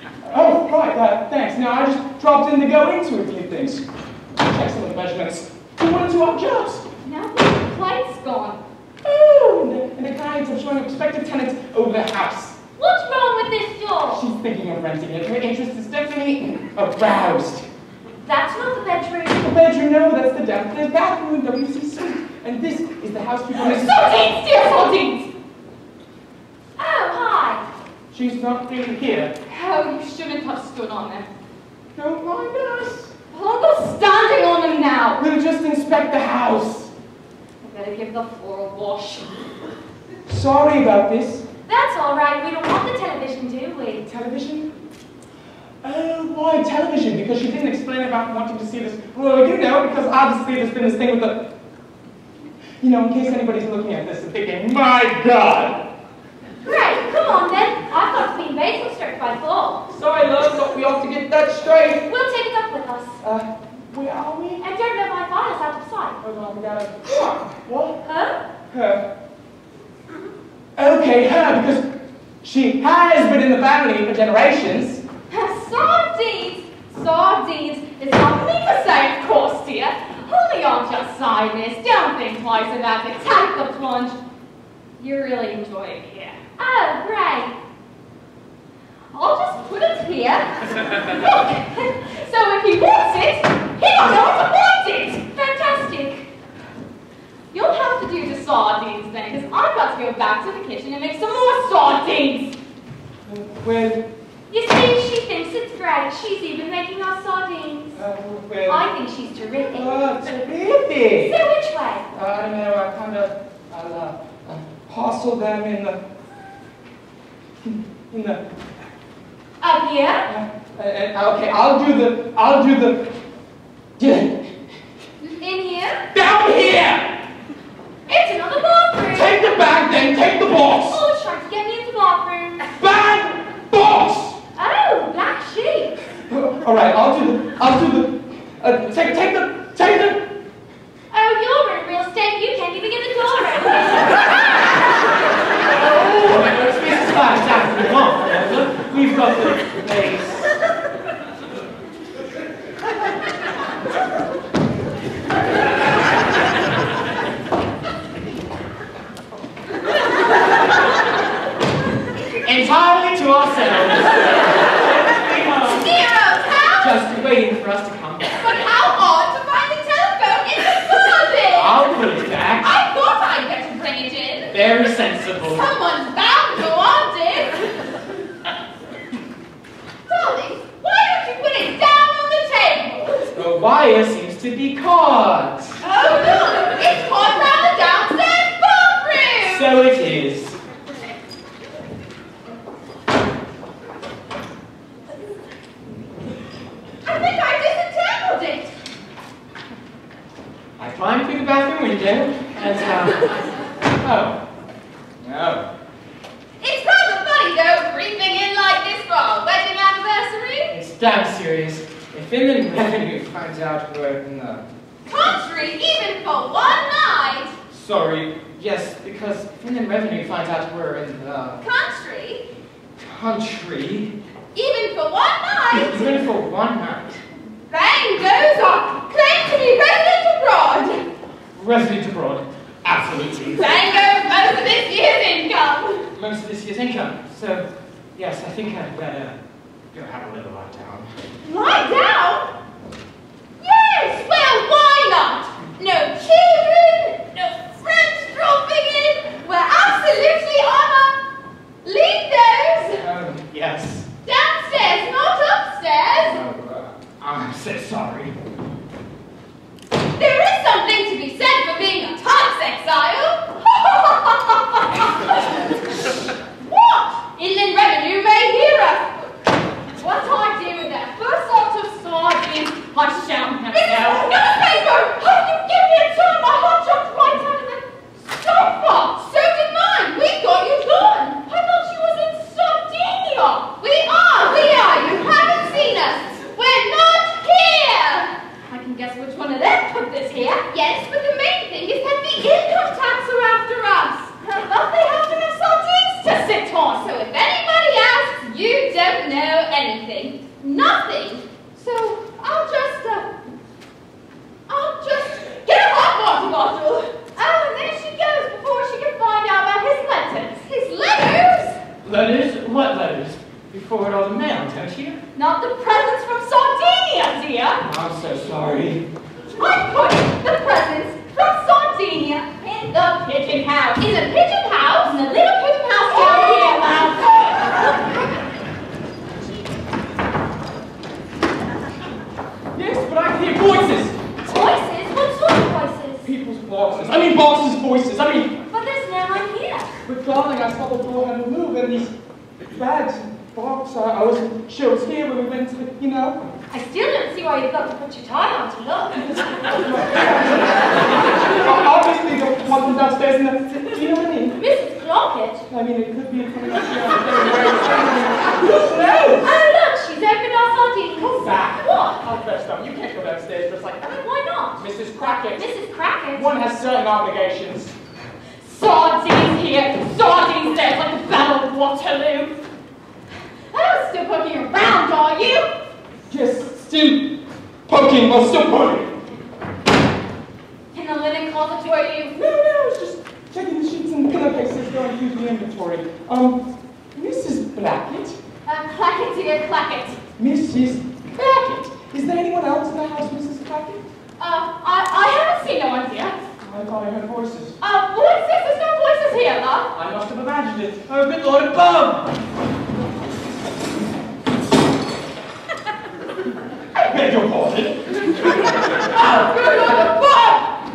Uh, thanks. Now, I just dropped in to go into a few things. Check some of the measurements. Do one or two odd jobs. Now the plate's gone. Oh, and the, and the clients are showing prospective tenants over the house. What's wrong with this door? She's thinking of renting it. Her interest is definitely aroused. That's not the bedroom. The bedroom, no, that's the downstairs bathroom, W C suite. And this is the housekeeper, Missus Sardines, dear sardines! Oh, hi. She's not really here. Oh, you shouldn't have stood on them. Don't mind us. Well, I'm not standing on them now. We'll just inspect the house. I better give the floor a wash. Sorry about this. That's all right. We don't want the television, do we? Television? Oh, why television? Because she didn't explain about wanting to see this. Well, you know, because obviously there's been this thing with the... You know, in case anybody's looking at this and thinking, my God! Great, come on then. I've got clean basil stir by fall. Sorry, love, but we ought to get that straight. We'll take it up with us. Uh, where are we? I don't know my file's out of sight. Hold on, we gotta... What? Huh? Her. Okay, her, because she has been in the family for generations. Sardines! Sardines! It's not for me to say, of course, dear. Only on just side this. Don't think twice about it. Take the plunge. You're really enjoying it here. Oh, great. I'll just put it here. Look! So if he wants it, he will know to want it! Fantastic. You'll have to do the sardines then, because I've got to go back to the kitchen and make some more sardines. Well... You see, she thinks it's great. She's even making us sardines. Uh, well... I think she's terrific. Oh, terrific! So which way? Uh, I don't know, I kind of... I'll, uh, uh, parcel them in the... In the... Up here? Uh, uh, okay, I'll do the... I'll do the... In here? Down here! It's another bathroom. Take the bag, then take the box! Oh, it's trying to get me into the bathroom. Bag! Box! Oh, black sheep. All right, I'll do the... I'll do the... Uh, take, take the... Take the... Oh, you're in real estate. You can't even get the door open. Oh, it's Missus Flash after the month. Look, we've got the base. Entirely to ourselves. Zero town? Just waiting for us to come back. But how odd to find the telephone in the closet. I'll put it back. I thought I'd better bring it in. Very sensible. Someone's bound to want it. Darling, why don't you put it down on the table? The wire seems to be caught. Oh, look, it's caught round the downstairs bathroom. So it is. I think I disentangled it. I climbed through the bathroom window and, uh, oh. No. It's rather funny, though, creeping in like this for our wedding anniversary. It's damn serious. If Inland Revenue finds out we're in the... Country, even for one night. Sorry, yes, because if Inland Revenue finds out we're in the... Country, country... even for one night. Even for one night. Bang goes up. Claim to be resident abroad. Resident abroad. Absolutely. Bang goes most of this year's income. Most of this year's income. So, yes, I think I'd better go have a little lie down. Lie down? Yes, well, why not? No children, no friends dropping in. We're absolutely on a... Leave those. Oh, yes. Downstairs, not upstairs. Oh, uh, I'm so sorry. There is something to be said for being a tax exile. What? Inland Revenue may hear us. What I do with that first lot of sardines, I shall never know. Newspaper! How do you give me a turn Letters? What letters? You forward all the mail, don't you? Not the presents from Sardinia, dear. I'm so sorry. I put the presents from Sardinia in the pigeon house. In the pigeon house? In the little pigeon house down here, now. Yes, but I can hear voices. Voices? What sort of voices? People's boxes. I mean, boxes' voices. I mean, But there's no one here. but darling, I saw the door handle move and these bags and box. I, I wasn't sure it was here when we went to the, you know. I still don't see why you've got to put your tie on to look. Obviously, the one from downstairs in the, do you know what I mean? Missus Crockett? I mean, it could be coming upstairs. No! Oh, look, she's opened our sardines. Come back. What? Oh, first off, you can't go downstairs just like that. Why not? Missus Crockett. Missus Crockett? One has certain obligations. Sardines here, sardines there, like the Battle of Waterloo. Oh, still poking around, are you? Yes, still poking, but still poking. In the linen closet, were you? No, no, I was just checking the sheets and pillowcases going through the inventory. Um, Missus Blackett? Uh, Clackett, dear, Clackett. Missus Blackett. Is there anyone else in the house, Missus Blackett? Uh, I, I haven't seen no one here. I thought I heard voices. Uh, what's this? There's no voices here, love. I must have imagined it. Oh, good Lord above! I beg your pardon. Oh, good Lord above!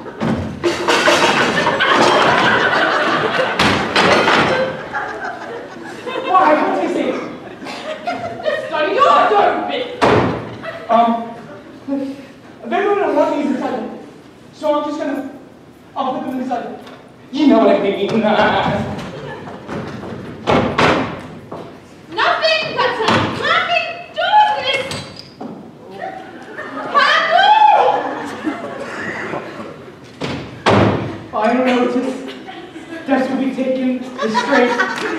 Why, what is it? The study door's open. Um, they're going to want these inside them. So I'm just going to, I'll put them inside them. You know what I mean. Nothing but some clapping doors with this handle! I don't notice. Steps will be taken the straight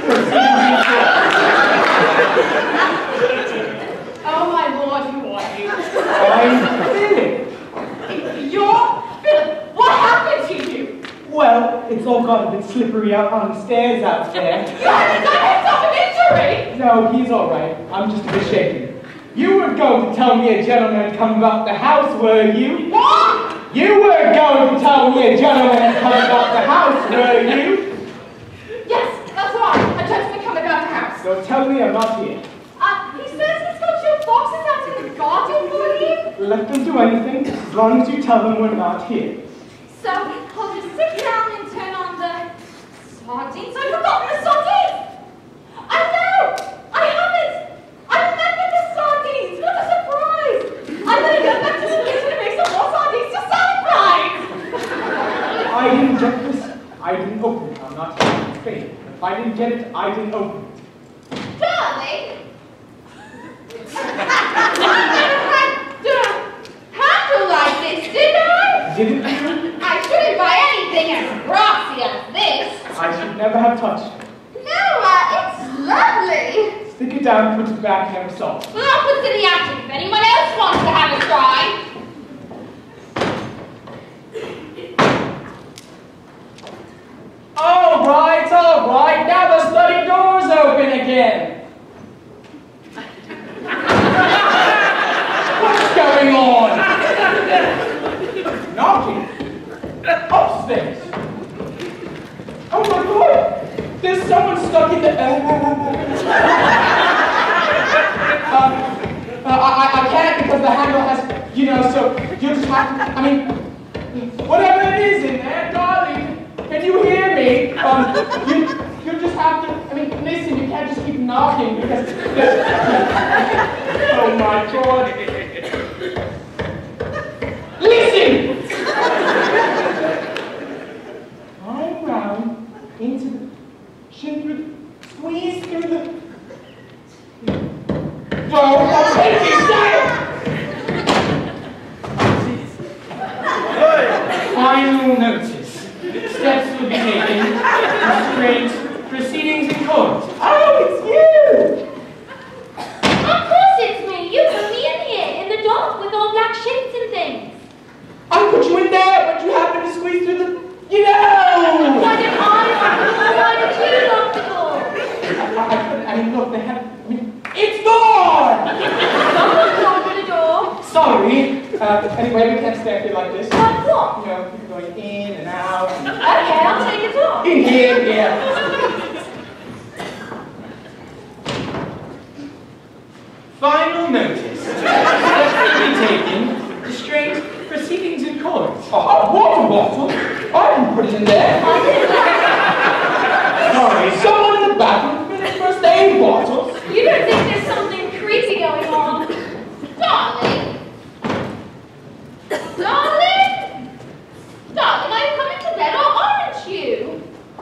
Oh, my Lord, who are you? I'm Philip. You're Philip. What happened to you? Well, it's all got a bit slippery out on the stairs out there. You haven't done yourself an injury! No, he's all right. I'm just a bit shaken. You were going to tell me a gentleman had come about the house, were you? What? You were going to tell me a gentleman had come about the house, were you? Yes, that's right. A gentleman coming about the house. So tell me I'm not here. Uh, he says he's got your boxes out in the garden for you. Let them do anything, as long as you tell them we're not here. So, I'll just sit down and turn on the sardines. I've forgotten the sardines! I know! I haven't! I remember the sardines! What a surprise! I'm gonna go back to the kitchen and make some more sardines to celebrate! I didn't get this. I didn't open it. I'm not here to fail. If I didn't get it, I didn't open it. Darling! I never had a handle like this, did I? Didn't you? I shouldn't buy anything as brassy as this. I should never have touched it. No, uh, it's lovely. Stick it down and put it back in the salt. Well, I'll put it in the attic if anyone else wants to have a try. All right, all right. Now the study door's open again. What's going on? Knocking. Upstairs. Oh my God! There's someone stuck in the. Uh, uh, I, I, I can't because the handle has, you know. So you just have to. I mean, whatever it is in there, darling. Can you hear me? Um, you, you just have to, I mean, listen, you can't just keep knocking because, oh my God. Listen! Climb round into the, shin through the, squeeze through the, oh, I'll take it down! Final notice. Steps will be taken. Restraint. Proceedings in court. Oh, it's you! Of course it's me! You put me in here, in the dark, with all black shapes and things. I put you in there, but you happened to squeeze through the, you know! Why did I? Why did you lock the door? I, I Uh, anyway, we can't stand here like this. Like what? You know, people going in and out. And Okay, I'll take it off. in here, yeah. Final notice. Steps to be taken to restrain proceedings in court. A hot water bottle? I didn't put it in there. Sorry, someone in the bathroom finished first aid bottles. You don't think there's something creepy going on? Darling. Darling? Darling, are you coming to bed or aren't you?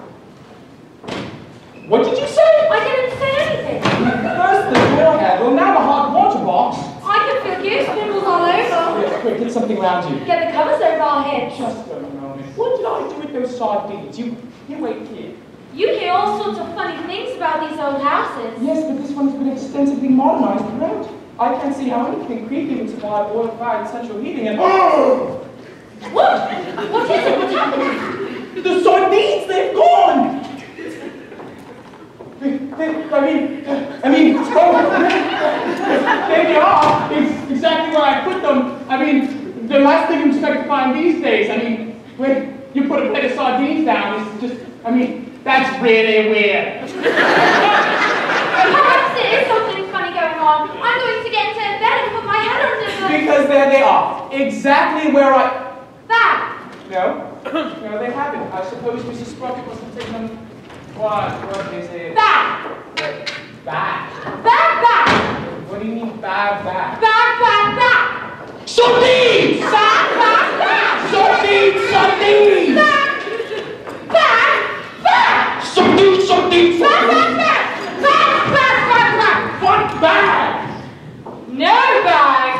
What did you say? I didn't say anything. First the door handle, now the hot water box. I can feel goose pimples all over. Yes, quick, get something around you. Get the covers over our heads. Just a moment. What did I do with those sardines? You, you wait here. You hear all sorts of funny things about these old houses. Yes, but this one's been extensively modernized throughout. I can't see how anything creepy would survive oil-fired central heating and... Oh! What? What is it? What's happening? The sardines, they've gone! They, they, I mean, I mean, oh, there they are. It's exactly where I put them. I mean, the last thing you expect to find these days. I mean, when you put a plate of sardines down, it's just, I mean, that's really weird. Perhaps there is something funny going on. I'm going to get into bed and put my head under the... Because there they are. Exactly where I... Back. No. No, they haven't. I suppose Missus Sprocket must have taken them... What? What is it? Back. Wait, back. Back, back. What do you mean bad back? Back, back, back. Sardines! Back, back, back. Sardines! Sardines! Back. Back. Back. Sardines! Sardines! Back, back, back. Back, back, back, back. What bag? No bag.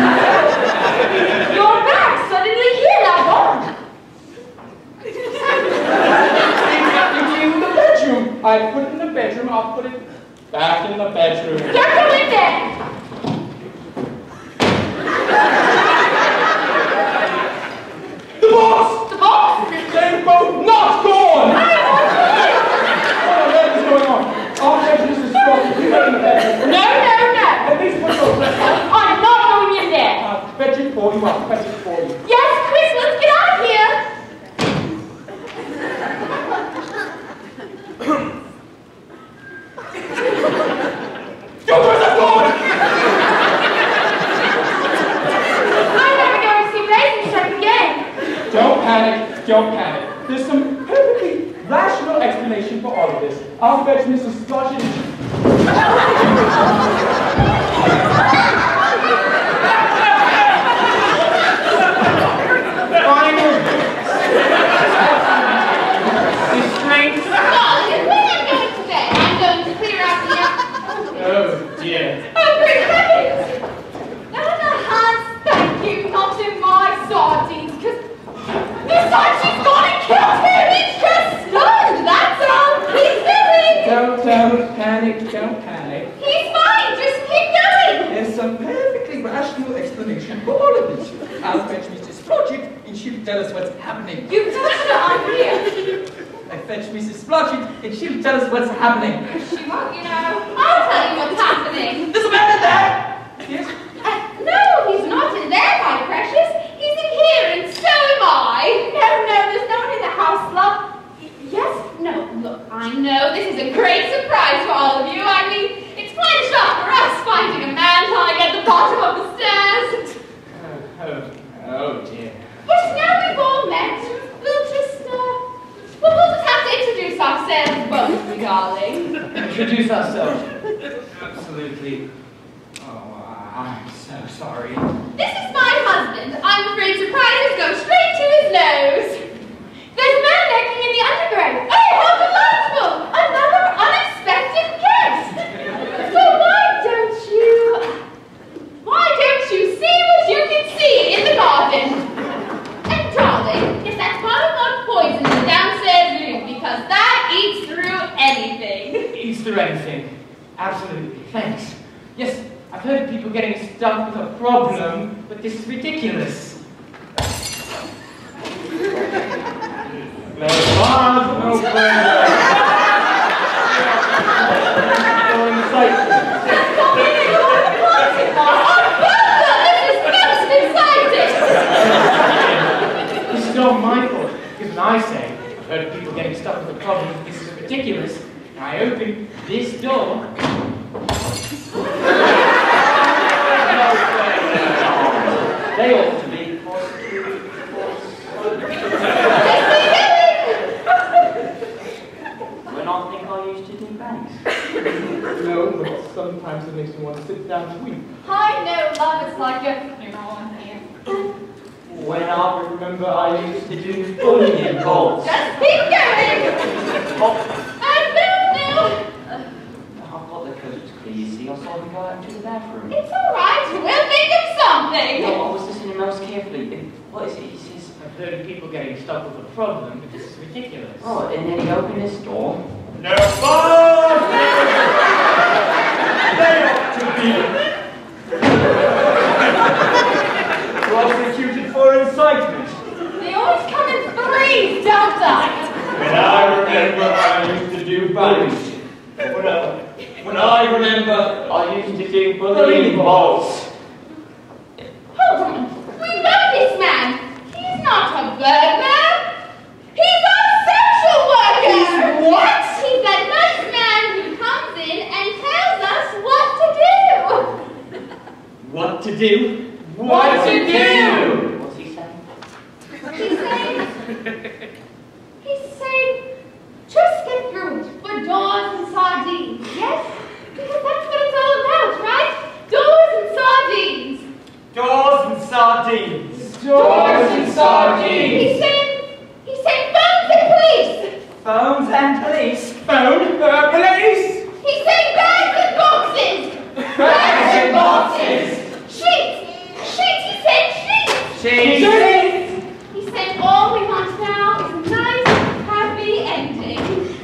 Your bag suddenly here, now gone. It's in the bedroom. I put it in the bedroom. I'll put it back in the bedroom. Don't go in there. The box! The box? They're both not gone! What on earth is going on? I'll fetch Missus Sprocket. You go in the bedroom. No, no, no. At least put your dress on. I'm not going in there. I'll fetch it for you. I'll fetch it for you. Yes, quick, let's get out of here. Your dress is gone! I'm never going to see Raisin Strike again. Don't panic. Don't panic. There's some perfectly rational explanation for all of this. I'll fetch Missus Sprocket. Final restraint. Darling, when I'm going to bed, I'm going to clear out the... Oh dear. Oh, great heavens! No, no, Hans, thank you, not in my sardines, because this time she's gone and killed him! He's just stunned, that's all! He's living! Don't, don't panic. Don't panic. He's fine, just keep going! There's some perfectly rational explanation for all of this. I'll fetch Missus Sprocket and she'll tell us what's happening. You touched her on here. I fetch Missus Sprocket and she'll tell us what's happening. She won't, you know. I'll tell you what's happening. There's a man in there! Yes? Uh, no, he's not in there, my precious. He's in here, and so am I. No, no, there's no one in the house, love. Yes? No, look, I know this is a great surprise for all of you. I mean, it's quite a shock for us finding a man lying at the bottom of the stairs. Oh, oh, oh dear. But now we've all met, we'll just, uh, well, we'll just have to introduce ourselves, won't we, darling? Introduce ourselves. Absolutely. Oh, I'm so sorry. This is my husband. I'm afraid surprises go straight to his nose. There's a man lurking in the undergrowth. Oh, how delightful! Another unexpected guest. Well, why don't you, why don't you see what you can see in the garden? And darling, is that bottle not poison in the downstairs room? Because that eats through anything. Eats through anything. Absolutely. Thanks. Yes, I've heard of people getting stuck with a problem, but this is ridiculous. No bars, no prayers. Going sight. Oh, Bertha, this is most exciting! problem is this is ridiculous. And I open this door. They ought to be prosecuted. When I think I used to do banks. No, but sometimes it makes me want to sit down and weep. I know, love, it's like a funeral in here. When I remember I used to do bullying balls. Just keep going! Oh, I don't know. I've got the coats clear, you see. I saw him go out into the bathroom. It's all right. We'll think of something. No, I was listening most carefully. What is it? He says, I've heard of people getting stuck with a problem, but this is ridiculous. oh, and then he opened this door. No fun! They ought to be prosecuted for incitement. They always come in threes, don't they? When I remember I used to do banks. When I, when I remember I used to do bullying balls. Hold on. We know this man. He's not a burglar. He's a social worker. He's what? He's that nice man who comes in and tells us what to do. what to do. What to do? What's he saying? He's saying, he's saying, just get through it for doors and sardines, yes? Because that's what it's all about, right? Doors and sardines. Doors and sardines. Doors and sardines. He's saying, he's saying phones and police. Phones and police. Phone, uh, police. He's saying bags and boxes. Bags and boxes. Sheets. Sheets. He's saying sheets. Sheets. He's saying all we want now is a nice, happy ending.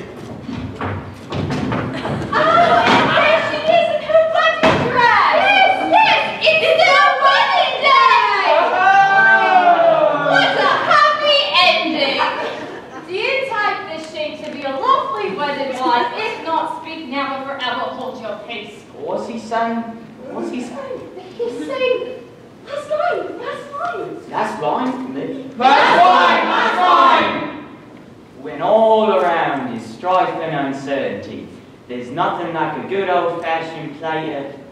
Oh, and there she is in her wedding dress. Yes, yes, it's their wedding day. What a happy ending. Do you type this sheet to be a lawfully wedded wife? If not, speak now or forever hold your peace. What's he saying? What's he saying? He's saying, last line, last line. That's line for me. That's fine, that's fine. When all around is strife and uncertainty, there's nothing like a good old-fashioned plate of